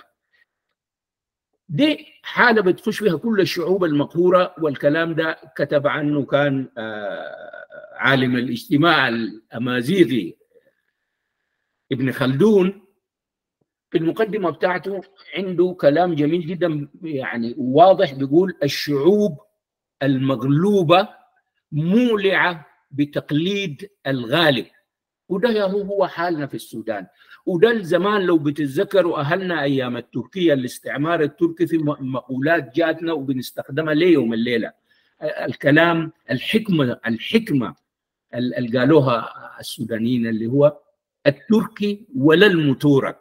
Speaker 4: دي حالة بتخش فيها كل الشعوب المقهورة، والكلام ده كتب عنه كان عالم الاجتماع الأمازيغي ابن خلدون في المقدمة بتاعته، عنده كلام جميل جدا يعني واضح، بيقول الشعوب المغلوبة مولعة بتقليد الغالب، وده هو حالنا في السودان. وده الزمان لو بتتذكروا أهلنا أيام التركية، الاستعمار التركي، في مقولات جاتنا وبنستخدمها ليوم الليلة. الكلام الحكمة اللي قالوها السودانيين اللي هو التركي ولا المتورك.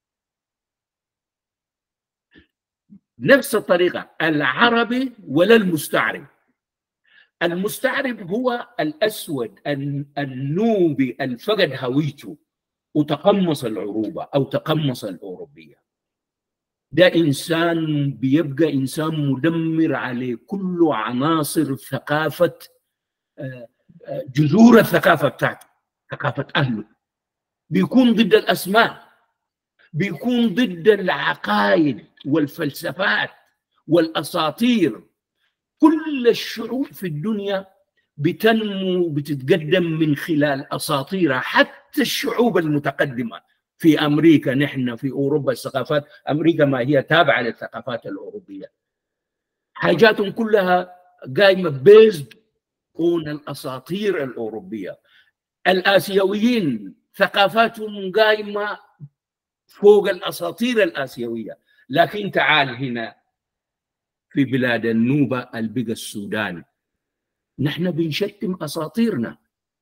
Speaker 4: نفس الطريقة العربي ولا المستعرب. المستعرب هو الأسود النوبي الفقد هويته وتقمص العروبة أو تقمص الأوروبية. ده إنسان بيبقى إنسان مدمر عليه كل عناصر ثقافة، جذور الثقافة بتاعته، ثقافة أهله. بيكون ضد الأسماء، بيكون ضد العقائد والفلسفات والأساطير. كل الشعوب في الدنيا بتنمو بتتقدم من خلال أساطيرها، حتى الشعوب المتقدمة في أمريكا. نحن في أوروبا الثقافات، أمريكا ما هي تابعة للثقافات الأوروبية، حاجاتهم كلها قايمة بيزد اون الأساطير الأوروبية. الآسيويين ثقافاتهم قايمة فوق الأساطير الآسيوية. لكن تعال هنا في بلاد النوبة البقى السودان، نحن بنشتم أساطيرنا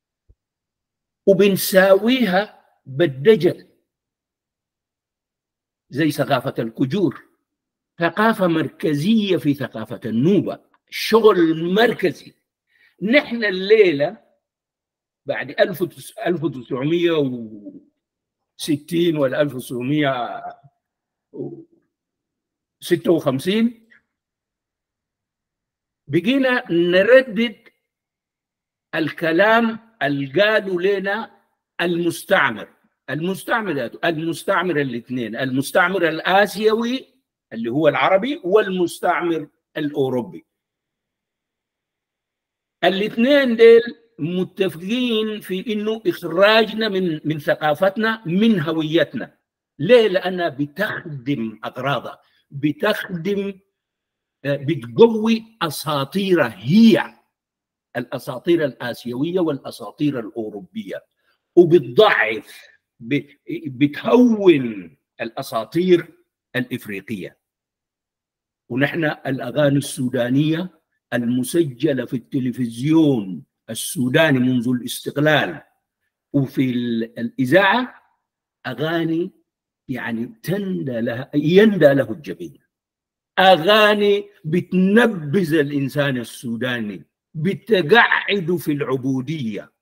Speaker 4: وبنساويها بالدجل، زي ثقافة الكجور، ثقافة مركزية في ثقافة النوبة، شغل مركزي. نحن الليلة بعد 1960 ولا 1956 بقينا نردد الكلام اللي قالوا لنا المستعمر الاثنين، المستعمر الآسيوي اللي هو العربي والمستعمر الأوروبي. الاثنين ديل متفقين في انه اخراجنا من ثقافتنا، من هويتنا. ليه؟ لانها بتخدم اغراضها، بتقوي اساطيرها، هي الاساطير الاسيويه والاساطير الاوروبيه، وبتضعف بتهون الاساطير الافريقيه. ونحن الاغاني السودانيه المسجله في التلفزيون السوداني منذ الاستقلال وفي الاذاعه اغاني يعني يندى له الجبين، اغاني بتنبذ الانسان السوداني، بتقعده في العبوديه،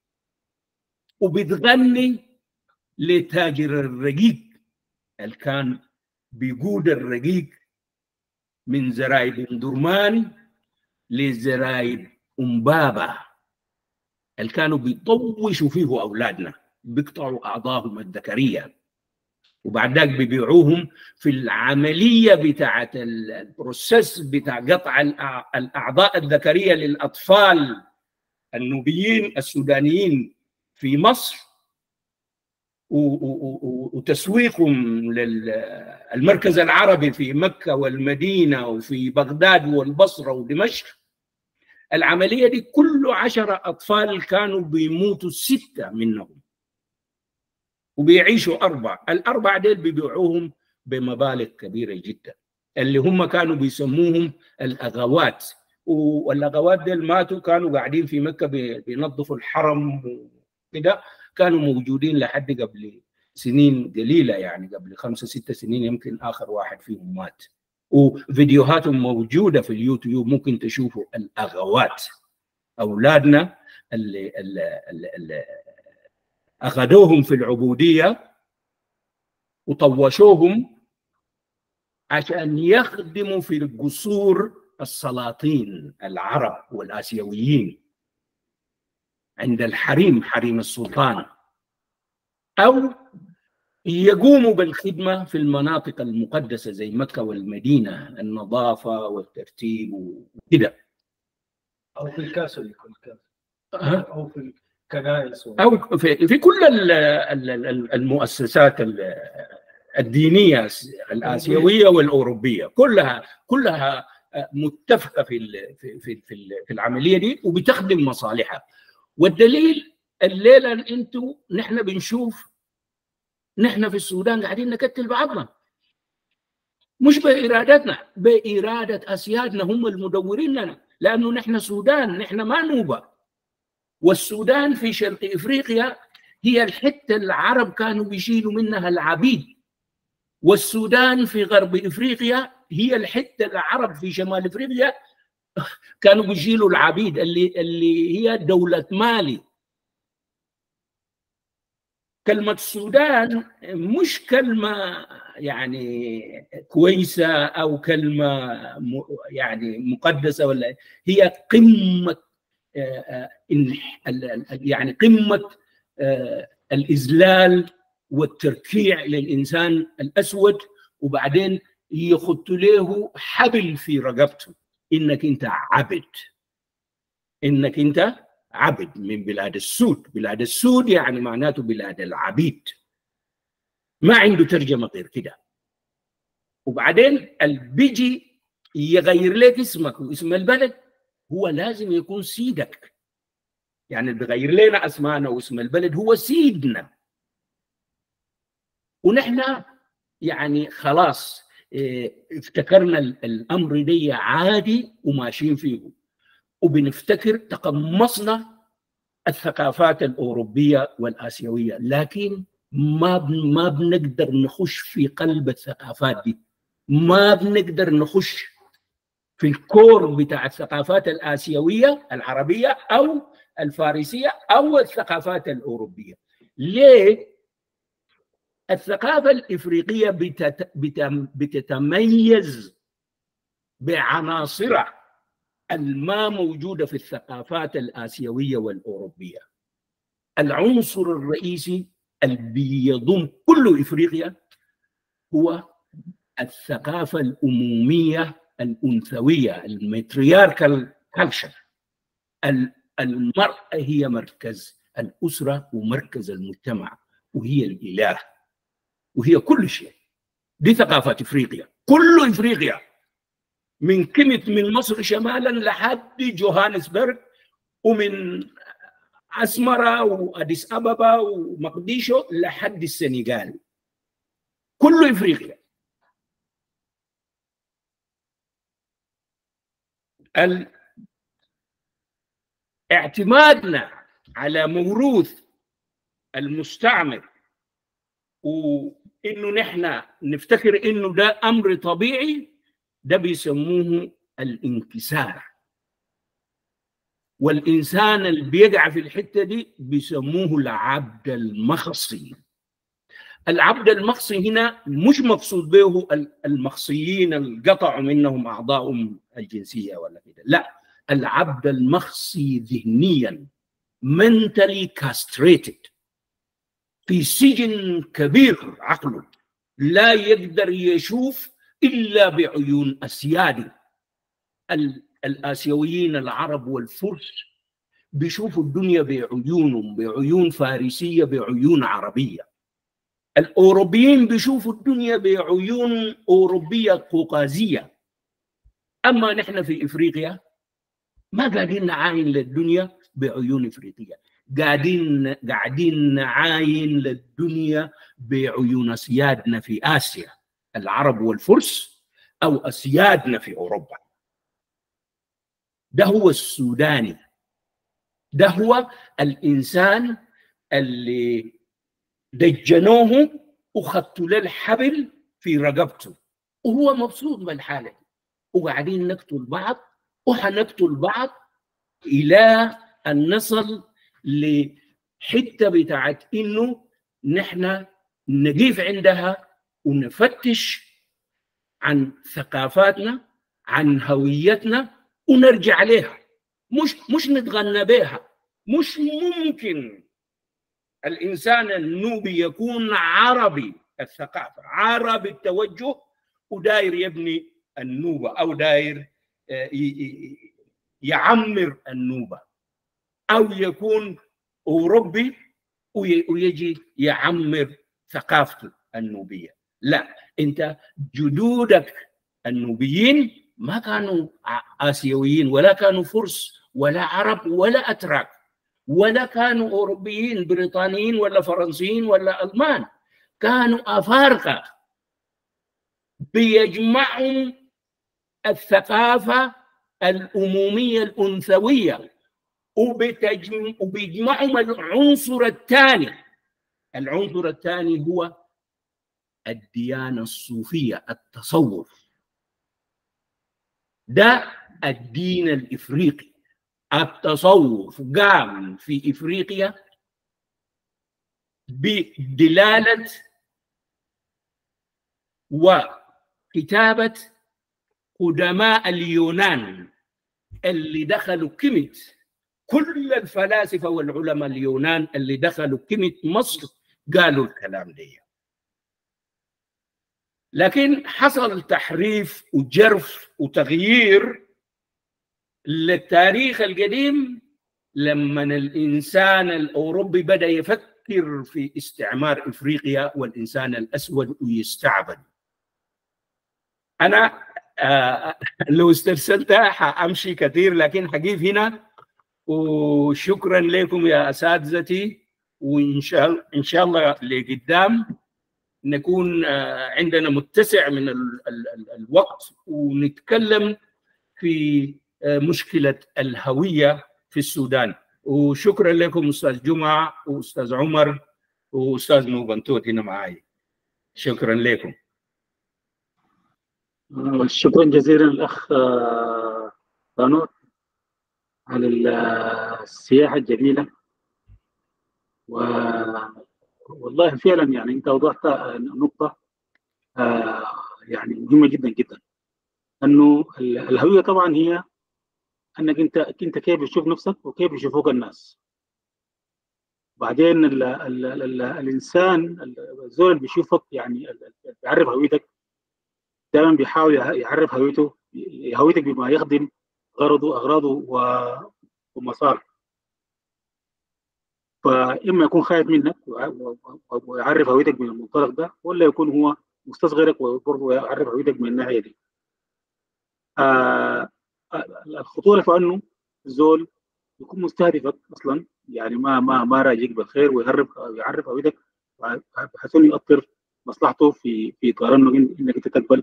Speaker 4: وبتغني لتاجر الرقيق اللي كان بيقود الرقيق من زرايب درمان لزرايب أمبابة اللي كانوا بيطوشوا فيه أولادنا، بيقطعوا أعضائهم الذكرية وبعد ذلك بيبيعوهم في العملية بتاعة البروسيس بتاع قطع الأعضاء الذكرية للأطفال النوبيين السودانيين في مصر، وتسويقهم للمركز العربي في مكة والمدينة وفي بغداد والبصرة ودمشق. العملية دي كل 10 أطفال كانوا بيموتوا 6 منهم وبيعيشوا 4. ال4 ديل بيبيعوهم بمبالغ كبيرة جدا، اللي هم كانوا بيسموهم الأغوات. والأغوات ديل ماتوا، كانوا قاعدين في مكة بينظفوا الحرم وكده، كانوا موجودين لحد قبل سنين قليلة، يعني قبل 5-6 سنين يمكن آخر واحد فيهم مات. وفيديوهاتهم موجودة في اليوتيوب، ممكن تشوفوا الأغوات، أولادنا اللي أخذوهم في العبودية وطوشوهم عشان يخدموا في القصور السلاطين العرب والآسيويين عند الحريم، حريم السلطان، أو يقوموا بالخدمة في المناطق المقدسة زي مكة والمدينة، النظافة والترتيب وكده،
Speaker 3: أو في الكاثوليك أو في الكنائس
Speaker 4: أو في كل المؤسسات الدينية الآسيوية والأوروبية، كلها متفقة في العملية دي وبتخدم مصالحها. والدليل الليلة انتوا نحن بنشوف نحن في السودان قاعدين نقتل بعضنا، مش بإرادتنا، بإرادة أسيادنا هم المدورين لنا، لأنه نحن سودان، نحن ما نوبة. والسودان في شرق إفريقيا هي الحتة العرب كانوا بيشيلوا منها العبيد، والسودان في غرب إفريقيا هي الحتة العرب في شمال إفريقيا كانوا بيشيلوا العبيد، اللي هي دولة مالي. كلمة السودان مش كلمة يعني كويسة أو كلمة يعني مقدسة، ولا هي قمة يعني قمة الإذلال والتركيع للإنسان الأسود، وبعدين يخط له حبل في رقبته إنك أنت عبد، إنك أنت عبد من بلاد السود. بلاد السود يعني معناته بلاد العبيد، ما عنده ترجمة غير كده. وبعدين بيجي يغير لك اسمك واسم البلد، هو لازم يكون سيدك، يعني اللي بيغير لنا اسمائنا واسم البلد هو سيدنا. ونحن يعني خلاص افتكرنا الامر دي عادي وماشيين فيه، وبنفتكر تقمصنا الثقافات الاوروبيه والاسيويه، لكن ما بنقدر نخش في قلب الثقافات دي، ما بنقدر نخش في الكور بتاع الثقافات الآسيوية العربية أو الفارسية أو الثقافات الأوروبية. ليه؟ الثقافة الإفريقية بتتميز بعناصرها الما موجودة في الثقافات الآسيوية والأوروبية. العنصر الرئيسي اللي بيضم كل إفريقيا هو الثقافة الأمومية الأنثوية، الماترياركال كالتشر. المرأة هي مركز الأسرة ومركز المجتمع، وهي الإله، وهي كل شيء. دي ثقافة إفريقيا، كل إفريقيا من كمت من مصر شمالا لحد جوهانسبرغ، ومن أسمرة وأديس أبابا ومقديشو لحد السنغال، كل إفريقيا. اعتمادنا على موروث المستعمر وإنه نحن نفتكر إنه ده أمر طبيعي، ده بيسموه الانكسار. والإنسان اللي بيقع في الحتة دي بيسموه العبد المخصي. العبد المخصي هنا مش مقصود به المخصيين اللي قطعوا منهم أعضائهم الجنسية ولا كده، لا، العبد المخصي ذهنيا mentally castrated، في سجن كبير عقله، لا يقدر يشوف إلا بعيون أسياده. الآسيويين العرب والفرس بيشوفوا الدنيا بعيونهم، بعيون فارسية، بعيون عربية. الأوروبيين بيشوفوا الدنيا بعيون أوروبية قوقازية. أما نحن في إفريقيا ما قاعدين نعاين للدنيا بعيون إفريقية، قاعدين نعاين للدنيا بعيون أسيادنا في آسيا، العرب والفرس، أو أسيادنا في أوروبا. ده هو السوداني، ده هو الإنسان اللي دجنوه وخدتوا له الحبل في رقبته، وهو مبسوط بالحالة، وقاعدين نقتل بعض وحنقتل بعض إلى أن نصل لحتة بتاعت إنه نحن نقيف عندها ونفتش عن ثقافاتنا، عن هويتنا، ونرجع لها، مش نتغنى بها. مش ممكن الإنسان النوبي يكون عربي الثقافة، عربي التوجه، وداير يبني النوبة أو داير يعمر النوبة، أو يكون أوروبي ويجي يعمر ثقافته النوبية. لا، أنت جدودك النوبيين ما كانوا آسيويين، ولا كانوا فرس ولا عرب ولا أتراك، ولا كانوا أوروبيين بريطانيين ولا فرنسيين ولا ألمان، كانوا أفارقة بيجمعهم الثقافة الأمومية الأنثوية، وبيجمعهم العنصر الثاني. العنصر الثاني هو الديانة الصوفية، التصوف. ده الدين الإفريقي. التصوف قام في إفريقيا بدلالة وكتابة قدماء اليونان اللي دخلوا كمت، كل الفلاسفة والعلماء اليونان اللي دخلوا كمت مصر قالوا الكلام ده. لكن حصل تحريف وجرف وتغيير للتاريخ القديم لما الإنسان الأوروبي بدأ يفكر في استعمار إفريقيا والإنسان الأسود ويستعبد. أنا لو استرسلت حأمشي كثير، لكن حقيقة هنا. وشكرا لكم يا أساتذتي، وإن شاء الله لقدام نكون عندنا متسع من الوقت ونتكلم في مشكلة الهوية في السودان. وشكرا لكم أستاذ جمعة وأستاذ عمر وأستاذ نوبنتوت هنا معي. شكرا لكم.
Speaker 1: شكرا جزيلا الأخ بانور على السياحة الجميلة. والله فعلا يعني أنت وضحت نقطة يعني مهمة جدا جدا، أنه الهوية طبعا هي أنك أنت كيف بتشوف نفسك وكيف بيشوفوك الناس. بعدين الإنسان الزول اللي بيشوفك يعني بيعرف هويتك، دائما بيحاول يعرف هويتك بما يخدم أغراضه ومصالحه. فإما يكون خايف منك ويعرف هويتك من المنطلق ده، ولا يكون هو مستصغرك وبرضه يعرف هويتك من الناحية دي. الخطورة في أنه الزول يكون مستهدفك أصلا، يعني ما راجيك بالخير ويعرف هويتك بحيث انه يؤثر مصلحته في اطار انك انت تقبل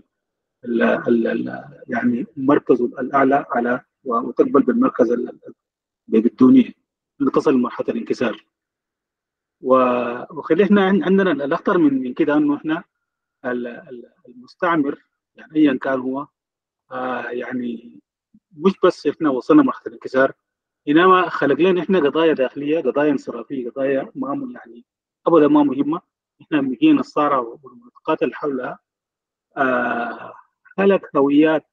Speaker 1: يعني المركز الاعلى على وتقبل بالمركز بالدونيه، تصل لمرحله الانكسار. وخلينا عندنا الاخطر من كده انه احنا المستعمر يعني ايا كان هو يعني مش بس احنا وصلنا مرحله الانكسار، انما خلق لنا احنا قضايا داخليه، قضايا انصرافيه، قضايا ما يعني ابدا ما مهمه. احنا بقينا الصارع ونتقاتل حولها. خلق هويات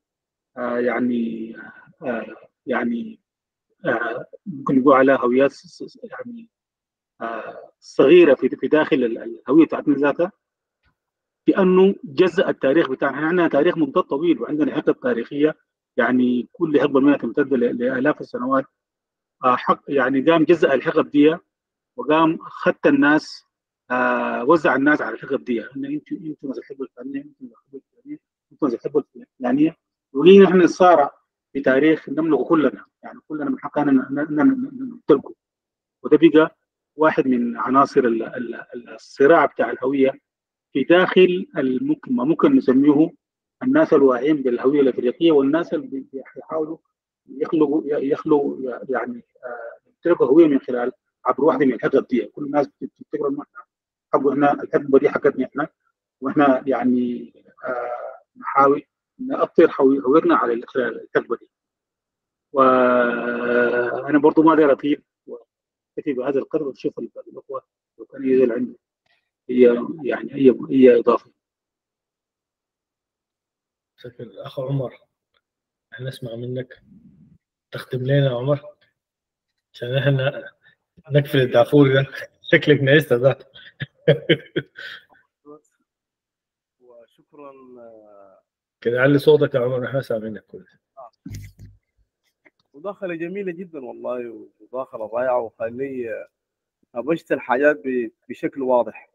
Speaker 1: يعني ممكن نقول عليها هويات يعني صغيره في داخل الهويه بتاعتنا ذاتها، بانه جزء التاريخ بتاعنا. احنا عندنا تاريخ ممتد طويل وعندنا حقب تاريخيه، يعني كل حقبه منها تمتد لالاف السنوات. حق يعني قام جزء الحقب دي وقام خدت الناس وزع الناس على الحقب دي، ان انتم مثلا الحقبه الفلانيه، انتم الحقبه الفلانيه، انتم الحقبه الفلانيه. وجينا احنا نصارع في تاريخ نملكه كلنا، يعني كلنا من حقنا نمتلكه. وده بقى واحد من عناصر الصراع بتاع الهويه في داخل ممكن نسميه الناس الواعيين بالهويه الافريقيه، والناس اللي بيحاولوا يخلقوا يعني يمتلكوا هويه من خلال عبر واحده من الحقب دي. كل الناس بتفتكر انه احنا الحقبه دي حقتنا احنا، واحنا يعني نحاول نأطر هويتنا على الحقبه دي. وانا برضو ما داير اطيل واكتفي بهذا القدر، واشوف الاخوه لو كان يزال عنده هي اضافه.
Speaker 3: شكرا اخ عمر، احنا نسمع منك، تختم لنا يا عمر عشان احنا نقفل الدافور ده. شكلك نعست ذاته.
Speaker 2: وشكرا
Speaker 3: كده علي صوتك يا عمر، احنا سامعينك كويس.
Speaker 2: مداخلة جميلة جدا والله، ومداخلة رائعة، وخلي أبشت الحاجات بشكل واضح.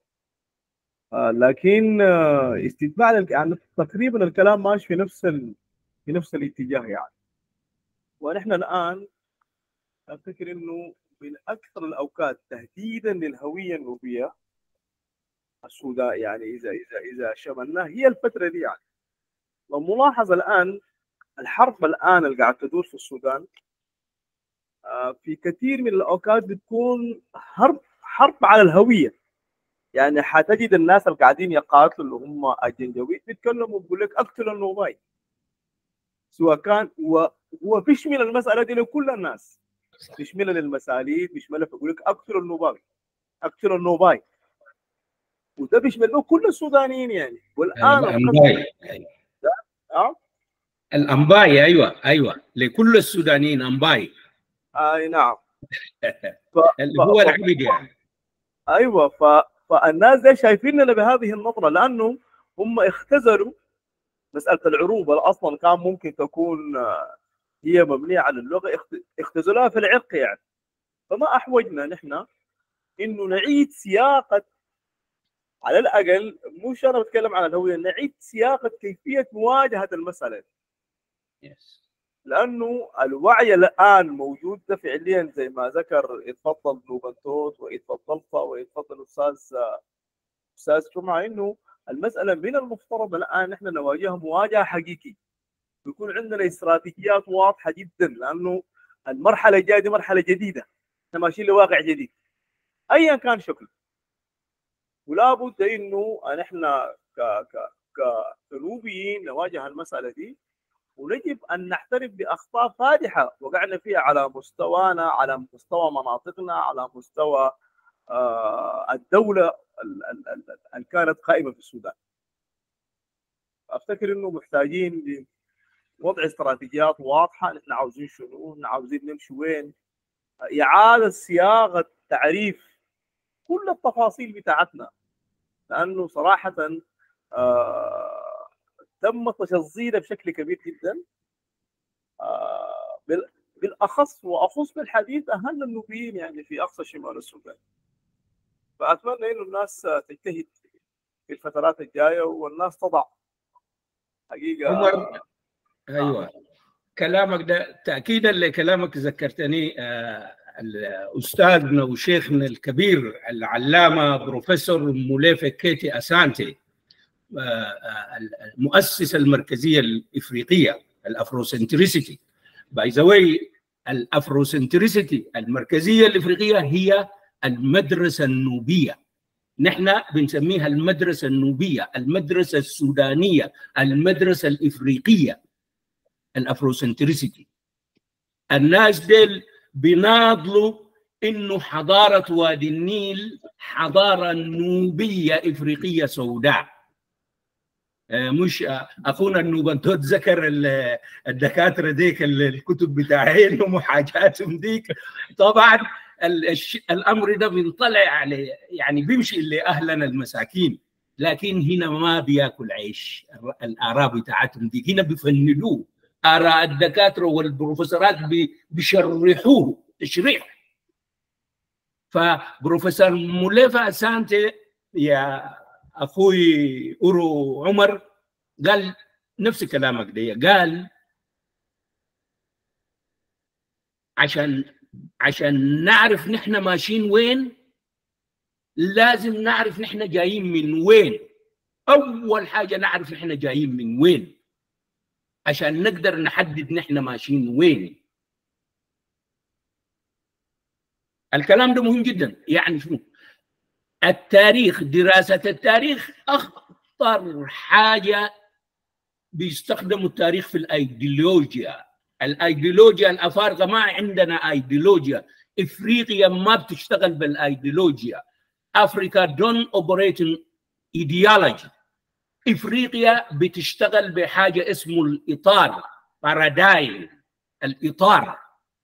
Speaker 2: لكن استتباع يعني تقريبا الكلام ماشي في نفس الاتجاه يعني. ونحن الآن أفتكر إنه من أكثر الأوقات تهديدا للهوية النوبية السوداء، يعني إذا شملناه هي الفترة دي. يعني لو ملاحظ الآن الحرب الآن اللي قاعد تدور في السودان في كثير من الأوقات بتكون حرب على الهوية. يعني حتجد الناس اللي قاعدين يقاتلوا اللي هم الجنجويد بيتكلموا بيقول لك اقتلوا النوباي، سواء كان هو بيشمل المسألة دي لكل الناس، بيشملها للمساليد، بيشملها بيقول لك اقتلوا النوباي، اقتلوا النوباي، وده بيشمل له كل السودانيين يعني. والآن
Speaker 4: الأنباي الأنباي أيوة لكل السودانيين أنباي.
Speaker 2: نعم.
Speaker 4: اللي هو العبد يعني.
Speaker 2: ايوه. فالناس دي شايفيننا بهذه النظره، لانه هم اختزلوا مساله العروبه اصلا كان ممكن تكون هي مبنيه على اللغه، اختزلوها في العرق يعني. فما احوجنا نحن انه نعيد سياقه، على الاقل مش انا بتكلم عن الهويه، نعيد سياقه كيفيه مواجهه المساله دي. لانه الوعي الان موجود ده فعليا زي ما ذكر يتفضل نوبنتوت ويتفضل ويتفضل استاذ جمعه، انه المساله من المفترض الان نحن نواجهها مواجهه حقيقيه، ويكون عندنا استراتيجيات واضحه جدا، لانه المرحله الجايه دي مرحله جديده، احنا ماشيين لواقع جديد ايا كان شكله، ولا بد انه نحن كنوبيين نواجه المساله دي، ونجب ان نعترف باخطاء فادحه وقعنا فيها على مستوانا، على مستوى مناطقنا، على مستوى الدوله اللي كانت قائمه في السودان. افتكر انه محتاجين لوضع استراتيجيات واضحه، نحن عاوزين شنو، نحن عاوزين نمشي وين، اعاده صياغه تعريف كل التفاصيل بتاعتنا، لانه صراحه تم تشظينا بشكل كبير جدا، بالاخص واخص بالحديث اهلنا النوبيين يعني في اقصى شمال السودان. فاتمنى انه الناس تجتهد في الفترات الجايه، والناس تضع حقيقه.
Speaker 4: عمر، ايوه كلامك ده تاكيدا لكلامك ذكرتني الاستاذنا وشيخنا الكبير العلامه بروفيسور موليفي كيتي اسانتي، المؤسس المركزيه الافريقيه الافروسنتريسيتي. باي ذا واي الافروسنتريسيتي المركزيه الافريقيه هي المدرسه النوبيه، نحن بنسميها المدرسه النوبيه، المدرسه السودانيه، المدرسه الافريقيه، الافروسنتريسيتي. الناس ديل بيناضلوا انه حضاره وادي النيل حضاره نوبيه افريقيه سوداء. مش اخونا النوبنتوت ذكر الدكاتره ديك الكتب بتاعهم وحاجاتهم ديك، طبعا الامر ده بينطلع عليه يعني بيمشي لاهلنا المساكين، لكن هنا ما بياكل عيش. الاراء بتاعتهم ديك هنا بيفندوه، اراء الدكاتره والبروفيسورات بيشرحوه تشريح. فبروفيسور موليفي اسانتي يا اخوي اورو عمر قال نفس كلامك ده، قال عشان نعرف نحن ماشيين وين لازم نعرف نحن جايين من وين. اول حاجه نعرف نحن جايين من وين عشان نقدر نحدد نحن ماشيين وين. الكلام ده مهم جدا. يعني شنو التاريخ؟ دراسه التاريخ اخطر حاجه بيستخدموا التاريخ في الايديولوجيا. الايديولوجيا الافارقه ما عندنا ايديولوجيا، افريقيا ما بتشتغل بالايديولوجيا. افريكا دون اوبريت ايديولوجي. افريقيا بتشتغل بحاجه اسمه الاطار، بارادايم، الاطار.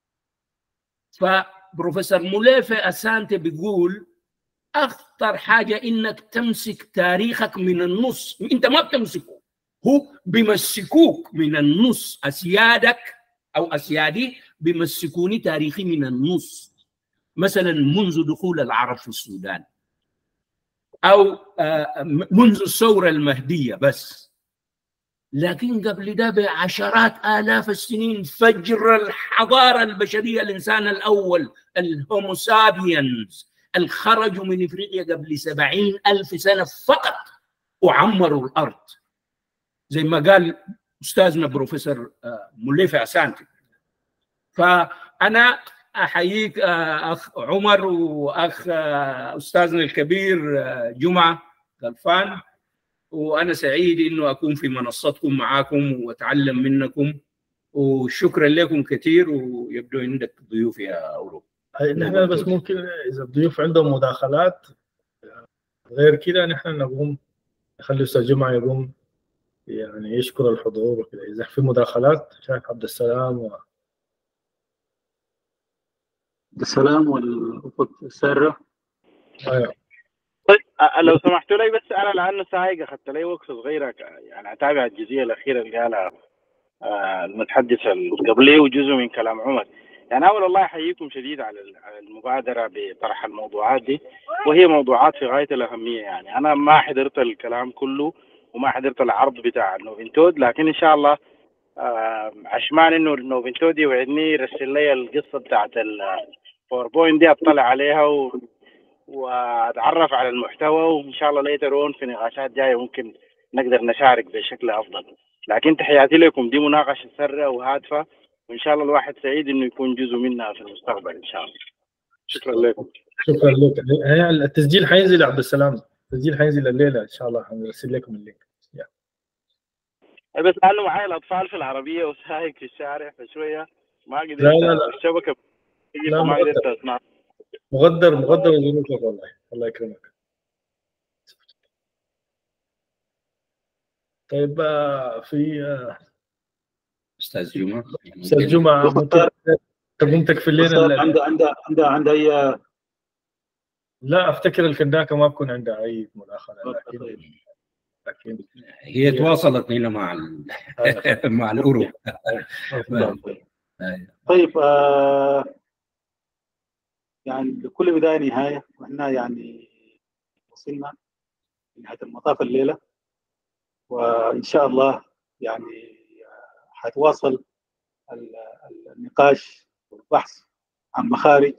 Speaker 4: فبروفيسور موليفي اسانتي بيقول اخطر حاجه انك تمسك تاريخك من النص. انت ما بتمسكه، هو بيمسكوك من النص. اسيادك او اسيادي بيمسكوني تاريخي من النص، مثلا منذ دخول العرب في السودان او منذ الثوره المهديه بس. لكن قبل ده بعشرات آلاف السنين فجر الحضاره البشريه، الانسان الاول الهوموسابينز الخرجوا من افريقيا قبل 70,000 سنه فقط وعمروا الارض، زي ما قال استاذنا بروفيسور موليفي اسانتي. فانا احييك اخ عمر واخ استاذنا الكبير جمعه غلفان، وانا سعيد انه اكون في منصتكم معاكم واتعلم منكم، وشكرا لكم كثير. ويبدو عندك ضيوف يا اوروبا.
Speaker 3: نحن بس ممكن اذا الضيوف عندهم مداخلات غير كده نحن نقوم نخلي استاذ جمعه يقوم يعني يشكر الحضور وكذا. اذا في مداخلات شيخ عبد السلام
Speaker 1: السلام والاخت ساره.
Speaker 3: ايوه
Speaker 2: طيب
Speaker 5: لو سمحتوا لي بس انا لانه سايق اخذت لي وقت صغيره يعني اتابع الجزئيه الاخيره اللي قالها المتحدث القبلي وجزء من كلام عمر. يعني اول والله احييكم شديد على المبادره بطرح الموضوعات دي، وهي موضوعات في غايه الاهميه. يعني انا ما حضرت الكلام كله وما حضرت العرض بتاع نوفنتود، لكن ان شاء الله عشمان انه نوفنتود يوعدني يرسل لي القصه بتاعت الباوربوينت دي اطلع عليها واتعرف على المحتوى، وان شاء الله ليترون في نقاشات جايه ممكن نقدر نشارك بشكل افضل. لكن تحياتي لكم، دي مناقشه سرة وهادفه، وان شاء الله الواحد سعيد انه يكون جزء منها في المستقبل ان شاء الله. شكرا لكم.
Speaker 3: شكرا لك. التسجيل حينزل يا عبد السلام، التسجيل حينزل الليله ان شاء الله، حنرسل لكم اللينك.
Speaker 5: بس لانه معي الاطفال في العربيه وسايق في الشارع فشويه ما قدرت.
Speaker 3: لا
Speaker 5: الشبكه
Speaker 3: لا
Speaker 5: ما قدرت اسمع.
Speaker 3: مقدر ظروفك والله، الله يكرمك. طيب في
Speaker 4: استاذ جمعه،
Speaker 3: استاذ جمعه ممكن تقوم تكفل لنا
Speaker 1: عنده اي؟
Speaker 3: لا افتكر الكنداكه ما بكون عندها اي مداخله، لكن
Speaker 4: هي تواصلت هنا مع مع الأورو.
Speaker 1: طيب يعني لكل بدايه نهايه، واحنا يعني وصلنا لنهايه المطاف الليله، وان شاء الله يعني حتواصل النقاش والبحث عن مخارج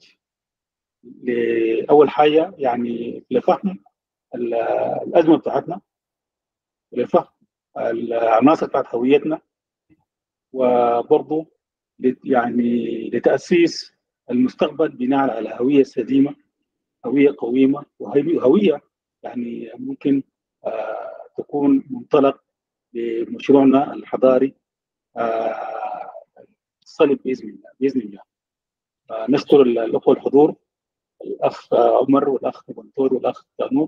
Speaker 1: لأول حاجة يعني لفهم الأزمة بتاعتنا، لفهم العناصر بتاعت هويتنا، وبرضه يعني لتأسيس المستقبل بناء على هوية سليمة، هوية قويمة، وهوية يعني ممكن تكون منطلق لمشروعنا الحضاري الصلب بإذن الله. نشكر الأخوة الحضور، الأخ عمر والأخ بنتور والأخ تانوب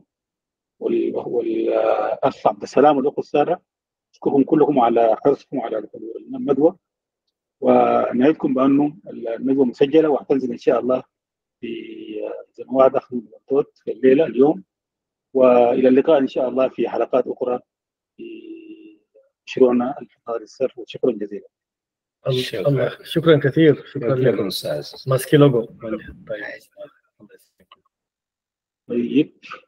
Speaker 1: والأخ عبد السلام والأخت سارة. أشكركم كلكم على حرصكم على الندوة، ونعدكم بأنه الندوة مسجلة وهتنزل إن شاء الله في زنوات أخ بنتور في الليلة اليوم، وإلى اللقاء إن شاء الله في حلقات أخرى في مشروعنا الحضاري السر. وشكرا جزيلا.
Speaker 3: الله شكرا كثير. شكرا لكم
Speaker 4: استاذ
Speaker 3: ماسكي لوجو. طيب